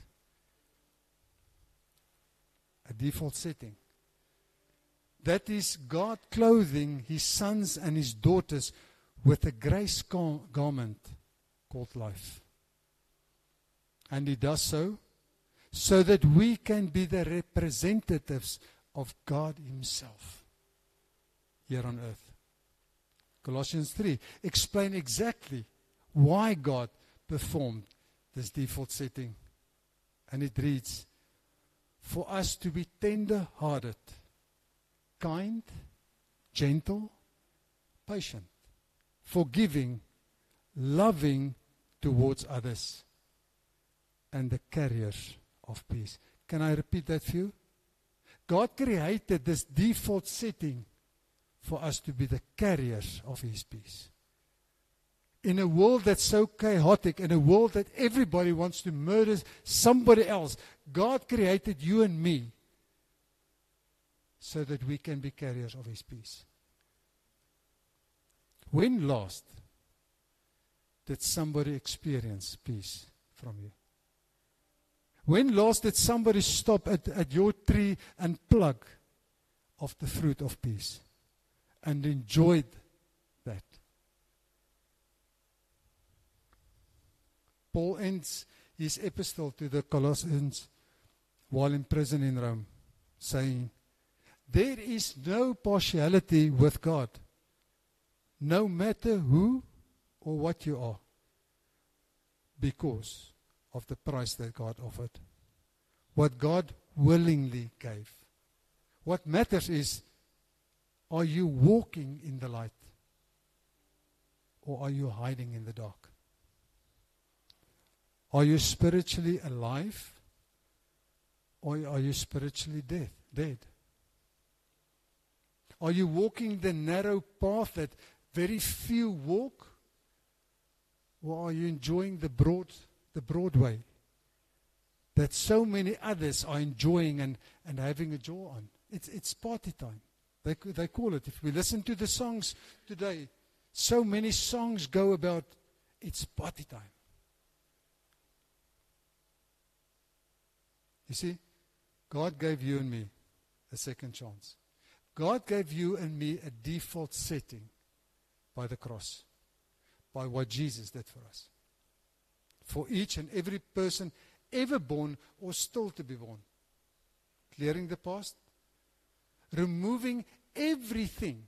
A default setting. That is God clothing His sons and His daughters with a grace garment called life. And He does so that we can be the representatives of God Himself here on earth. Colossians 3 explain exactly why God performed this default setting. And it reads, for us to be tender-hearted, kind, gentle, patient, forgiving, loving towards others, and the carriers of peace. Can I repeat that for you? God created this default setting for us to be the carriers of His peace. In a world that's so chaotic, in a world that everybody wants to murder somebody else, God created you and me so that we can be carriers of His peace. When last did somebody experience peace from you? When last did somebody stop at your tree and pluck of the fruit of peace and enjoyed that? Paul ends his epistle to the Colossians while in prison in Rome, saying, there is no partiality with God, no matter who or what you are, because of the price that God offered, what God willingly gave. What matters is, are you walking in the light, or are you hiding in the dark? Are you spiritually alive, or are you spiritually dead? Are you walking the narrow path that very few walk? Or are you enjoying the broad way that so many others are enjoying and having a jaw on? It's party time. They call it. If we listen to the songs today, so many songs go about it's party time. You see, God gave you and me a second chance. God gave you and me a default setting by the cross, by what Jesus did for us. For each and every person ever born or still to be born. Clearing the past, removing everything,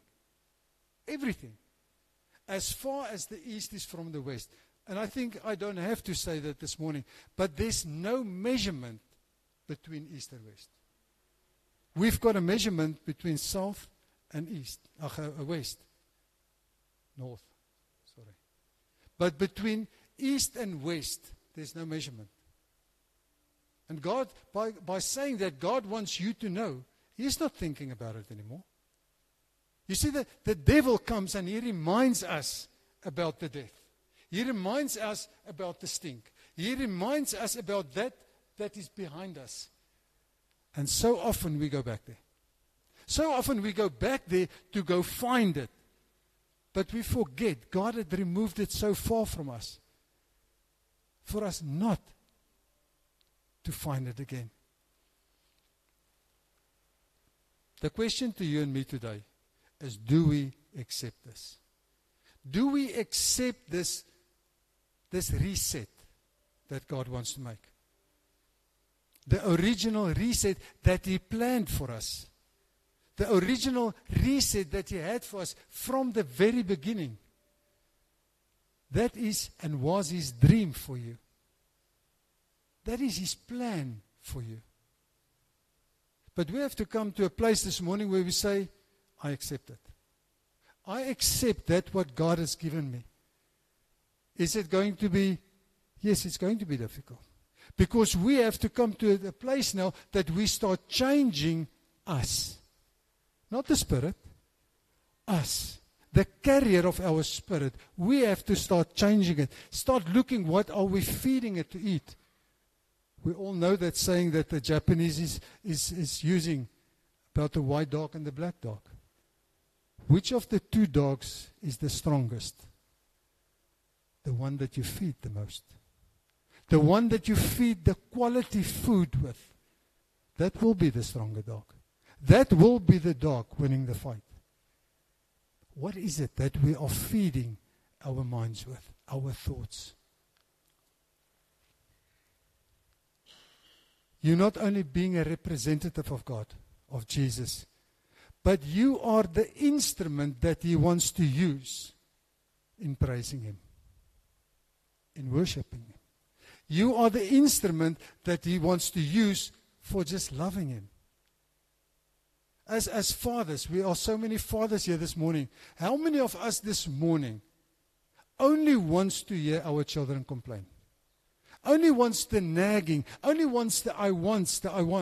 as far as the east is from the west. And I think I don't have to say that this morning, but there's no measurement between east and west. We've got a measurement between south and east, west, north, sorry. But between east and west, there's no measurement. And God, by saying that, God wants you to know, He's not thinking about it anymore. You see, the devil comes and he reminds us about the death. He reminds us about the stink. He reminds us about that is behind us. And so often we go back there. So often we go back there to go find it. But we forget God had removed it so far from us for us not to find it again. The question to you and me today is, do we accept this? Do we accept this reset that God wants to make? The original reset that He planned for us. The original reset that He had for us from the very beginning. That is and was His dream for you. That is His plan for you. But we have to come to a place this morning where we say, I accept it. I accept that what God has given me. Is it going to be? Yes, it's going to be difficult. Because we have to come to a place now that we start changing us. Not the Spirit. Us. The carrier of our spirit. We have to start changing it. Start looking, what are we feeding it to eat? We all know that saying that the Japanese is using about the white dog and the black dog. Which of the two dogs is the strongest? The one that you feed the most. The one that you feed the quality food with. That will be the stronger dog. That will be the dog winning the fight. What is it that we are feeding our minds with? Our thoughts. You're not only being a representative of God, of Jesus, but you are the instrument that He wants to use in praising Him, in worshiping Him. You are the instrument that He wants to use for just loving Him. As fathers, we are so many fathers here this morning. How many of us this morning only wants to hear our children complain? Only wants the nagging, only wants the I wants.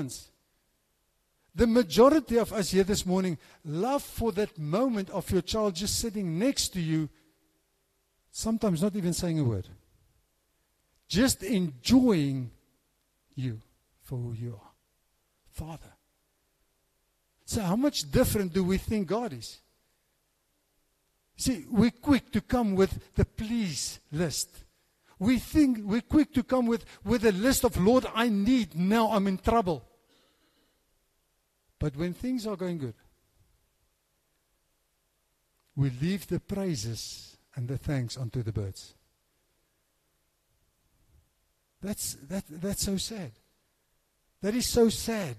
The majority of us here this morning love for that moment of your child just sitting next to you, sometimes not even saying a word. Just enjoying you for who you are. Father. So how much different do we think God is? See, we're quick to come with the please list. We think we're quick to come with a list of, Lord, I need now, I'm in trouble. But when things are going good, we leave the praises and the thanks unto the birds. That's so sad. That is so sad.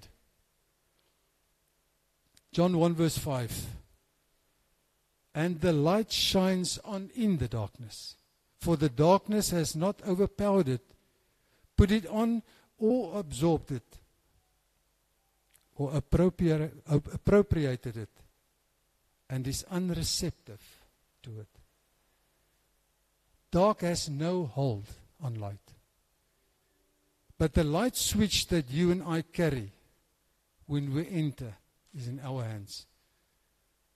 John 1 verse 5. And the light shines on in the darkness, for the darkness has not overpowered it, put it on, or absorbed it, or appropriated it, and is unreceptive to it. Dark has no hold on light. But the light switch that you and I carry when we enter is in our hands.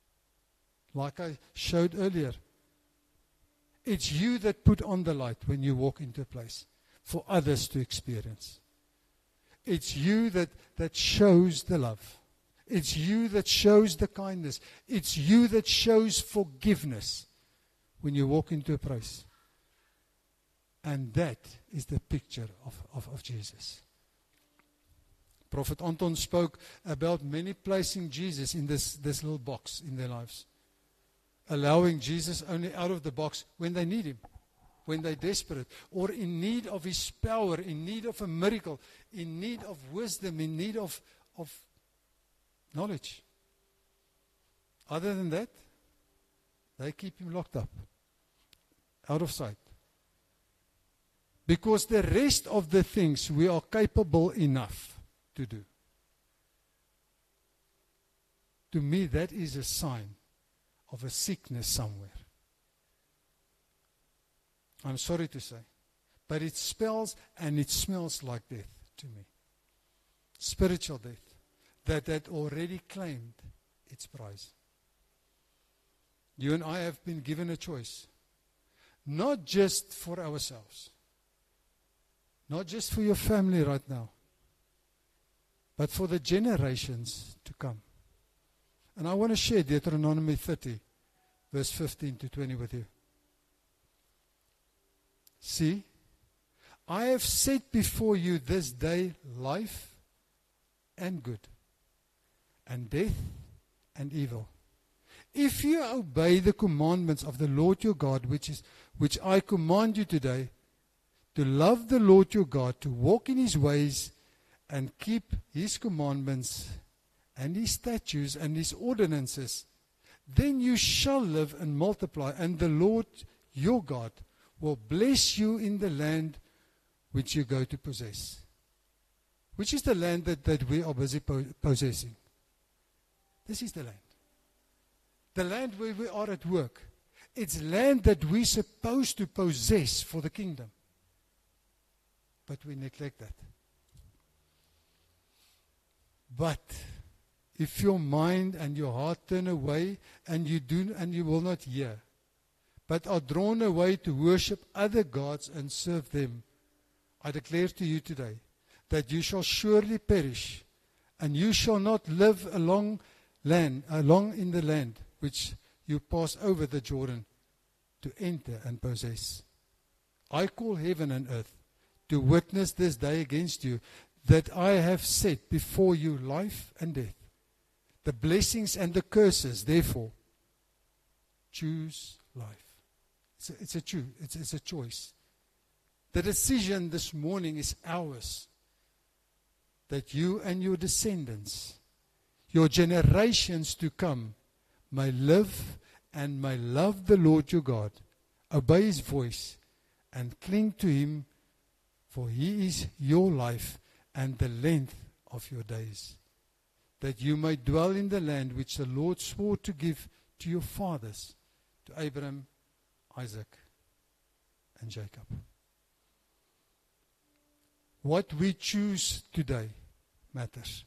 like I showed earlier. It's you that put on the light when you walk into a place for others to experience. It's you that shows the love. It's you that shows the kindness. It's you that shows forgiveness when you walk into a place. And that is the picture of Jesus. Prophet Anton spoke about many placing Jesus in this little box in their lives. Allowing Jesus only out of the box when they need him, when they're desperate, or in need of his power, in need of a miracle, in need of wisdom, in need of knowledge. Other than that, they keep him locked up, out of sight. Because the rest of the things we are capable enough to do. To me, that is a sign of a sickness somewhere. I'm sorry to say. But it spells and it smells like death to me. Spiritual death. That already claimed its prize. You and I have been given a choice. Not just for ourselves. Not just for your family right now. But for the generations to come. And I want to share Deuteronomy 30, verse 15 to 20 with you. See, I have set before you this day life and good, and death and evil. If you obey the commandments of the Lord your God, which I command you today, to love the Lord your God, to walk in his ways, and keep his commandments, and his statutes, and his ordinances, then you shall live and multiply, and the Lord your God will bless you in the land which you go to possess. Which is the land that we are busy possessing? This is the land. The land where we are at work. It's land that we're supposed to possess for the kingdom. But we neglect that. But if your mind and your heart turn away and you will not hear, but are drawn away to worship other gods and serve them, I declare to you today that you shall surely perish, and you shall not live along in the land which you pass over the Jordan to enter and possess. I call heaven and earth to witness this day against you, that I have set before you life and death, the blessings and the curses. Therefore, choose life. It's a choice. The decision this morning is ours, that you and your descendants, your generations to come, may live and may love the Lord your God, obey his voice, and cling to him, for he is your life and the length of your days, that you may dwell in the land which the Lord swore to give to your fathers, to Abraham, Isaac, and Jacob. What we choose today matters.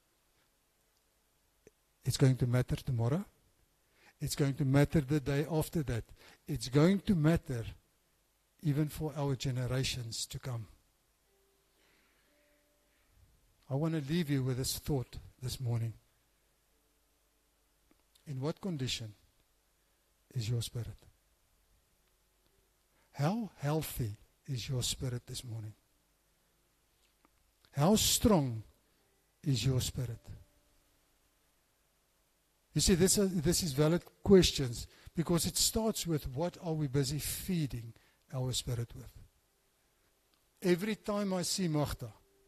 It's going to matter tomorrow. It's going to matter the day after that. It's going to matter even for our generations to come. I want to leave you with this thought this morning. In what condition is your spirit? How healthy is your spirit this morning? How strong is your spirit? You see, this is valid questions, because it starts with what are we busy feeding our spirit with. Every time I see Magda,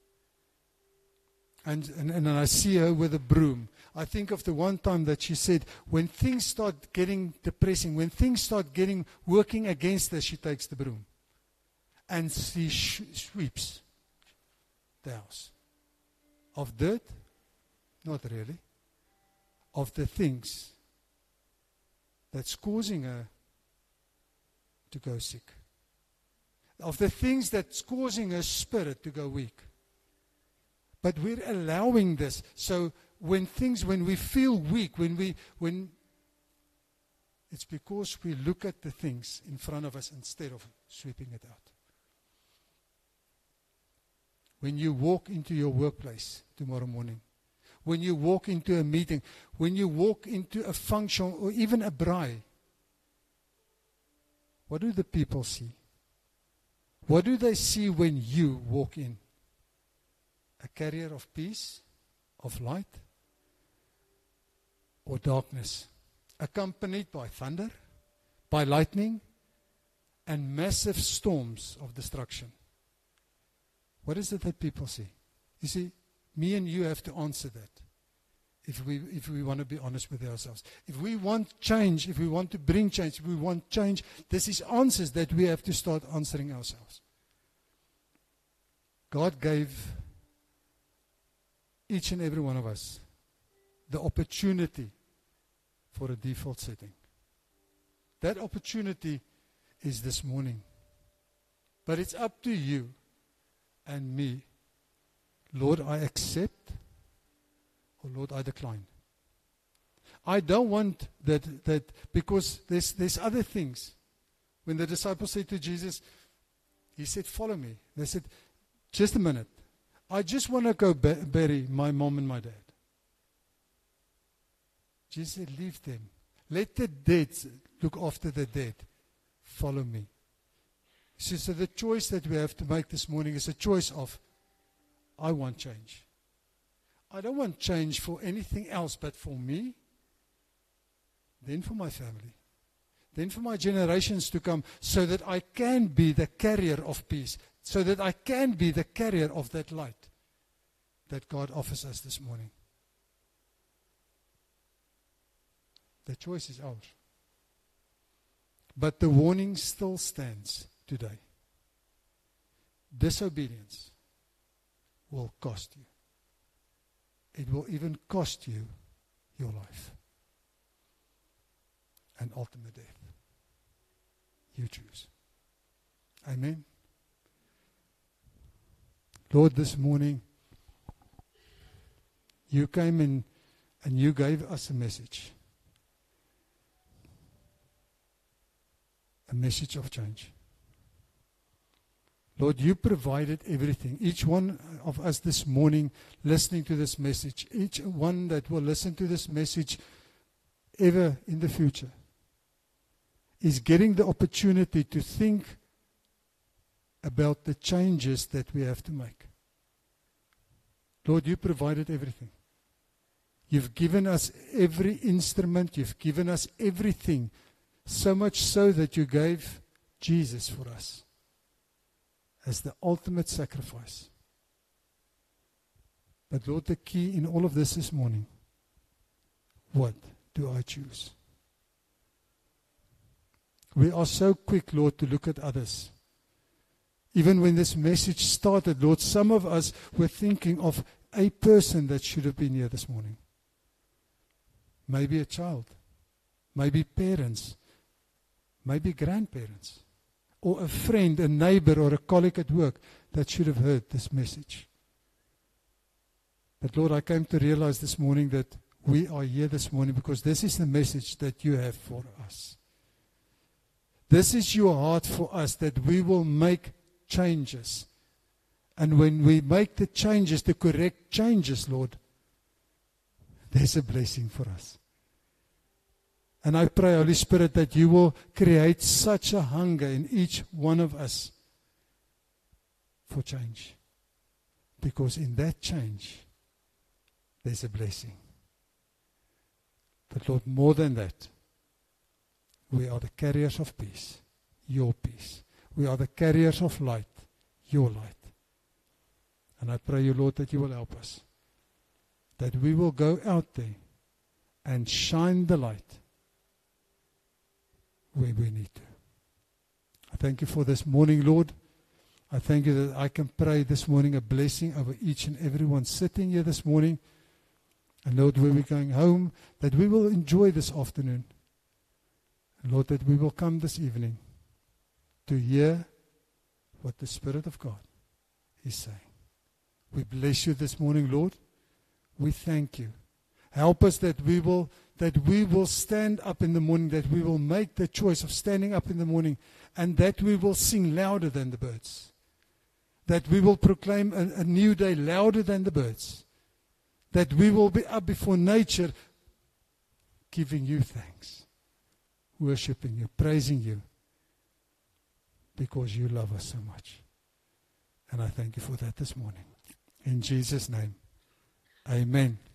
and I see her with a broom, I think of the one time that she said, when things start getting depressing, when things start working against her, she takes the broom. And she sweeps the house. Of dirt? Not really. Of the things that's causing her to go sick. Of the things that's causing her spirit to go weak. But we're allowing this. So when we feel weak, when It's because we look at the things in front of us instead of sweeping it out. When you walk into your workplace tomorrow morning, when you walk into a meeting, when you walk into a function or even a braai, what do the people see? What do they see when you walk in? A carrier of peace, of light, or darkness, accompanied by thunder, by lightning, and massive storms of destruction? What is it that people see? You see, me and you have to answer that if we want to be honest with ourselves. If we want change, if we want to bring change, if we want change, this is answers that we have to start answering ourselves. God gave each and every one of us the opportunity for a default setting. That opportunity is this morning. But it's up to you and me. Lord, I accept, or Lord, I decline. I don't want that because there's other things. When the disciples said to Jesus, he said, follow me. They said, just a minute. I just want to go bury my mom and my dad. Jesus said, leave them. Let the dead look after the dead. Follow me. So the choice that we have to make this morning is a choice of, I want change. I don't want change for anything else but for me, then for my family, then for my generations to come, so that I can be the carrier of peace, so that I can be the carrier of that light that God offers us this morning. The choice is ours. But the warning still stands today. Disobedience will cost you. It will even cost you your life and ultimate death. You choose. Amen. Lord, this morning, you came in and you gave us a message. A message of change. Lord, you provided everything. Each one of us this morning listening to this message, each one that will listen to this message ever in the future, is getting the opportunity to think about the changes that we have to make. Lord, you provided everything. You've given us every instrument. You've given us everything. So much so that you gave Jesus for us as the ultimate sacrifice. But Lord, the key in all of this morning, what do I choose? We are so quick, Lord, to look at others. Even when this message started, Lord, some of us were thinking of a person that should have been here this morning. Maybe a child, maybe parents, maybe grandparents, or a friend, a neighbor, or a colleague at work that should have heard this message. But Lord, I came to realize this morning that we are here this morning because this is the message that you have for us. This is your heart for us, that we will make changes. And when we make the changes, the correct changes, Lord, there's a blessing for us. And I pray, Holy Spirit, that you will create such a hunger in each one of us for change. Because in that change, there's a blessing. But Lord, more than that, we are the carriers of peace, your peace. We are the carriers of light, your light. And I pray you, Lord, that you will help us. That we will go out there and shine the light where we need to. I thank you for this morning, Lord. I thank you that I can pray this morning a blessing over each and everyone sitting here this morning. And Lord, when we're going home, that we will enjoy this afternoon. And Lord, that we will come this evening to hear what the Spirit of God is saying. We bless you this morning, Lord. We thank you. Help us that we will that we will stand up in the morning, that we will make the choice of standing up in the morning, and that we will sing louder than the birds. That we will proclaim a new day louder than the birds. That we will be up before nature, giving you thanks, worshiping you, praising you, because you love us so much. And I thank you for that this morning. In Jesus' name, amen.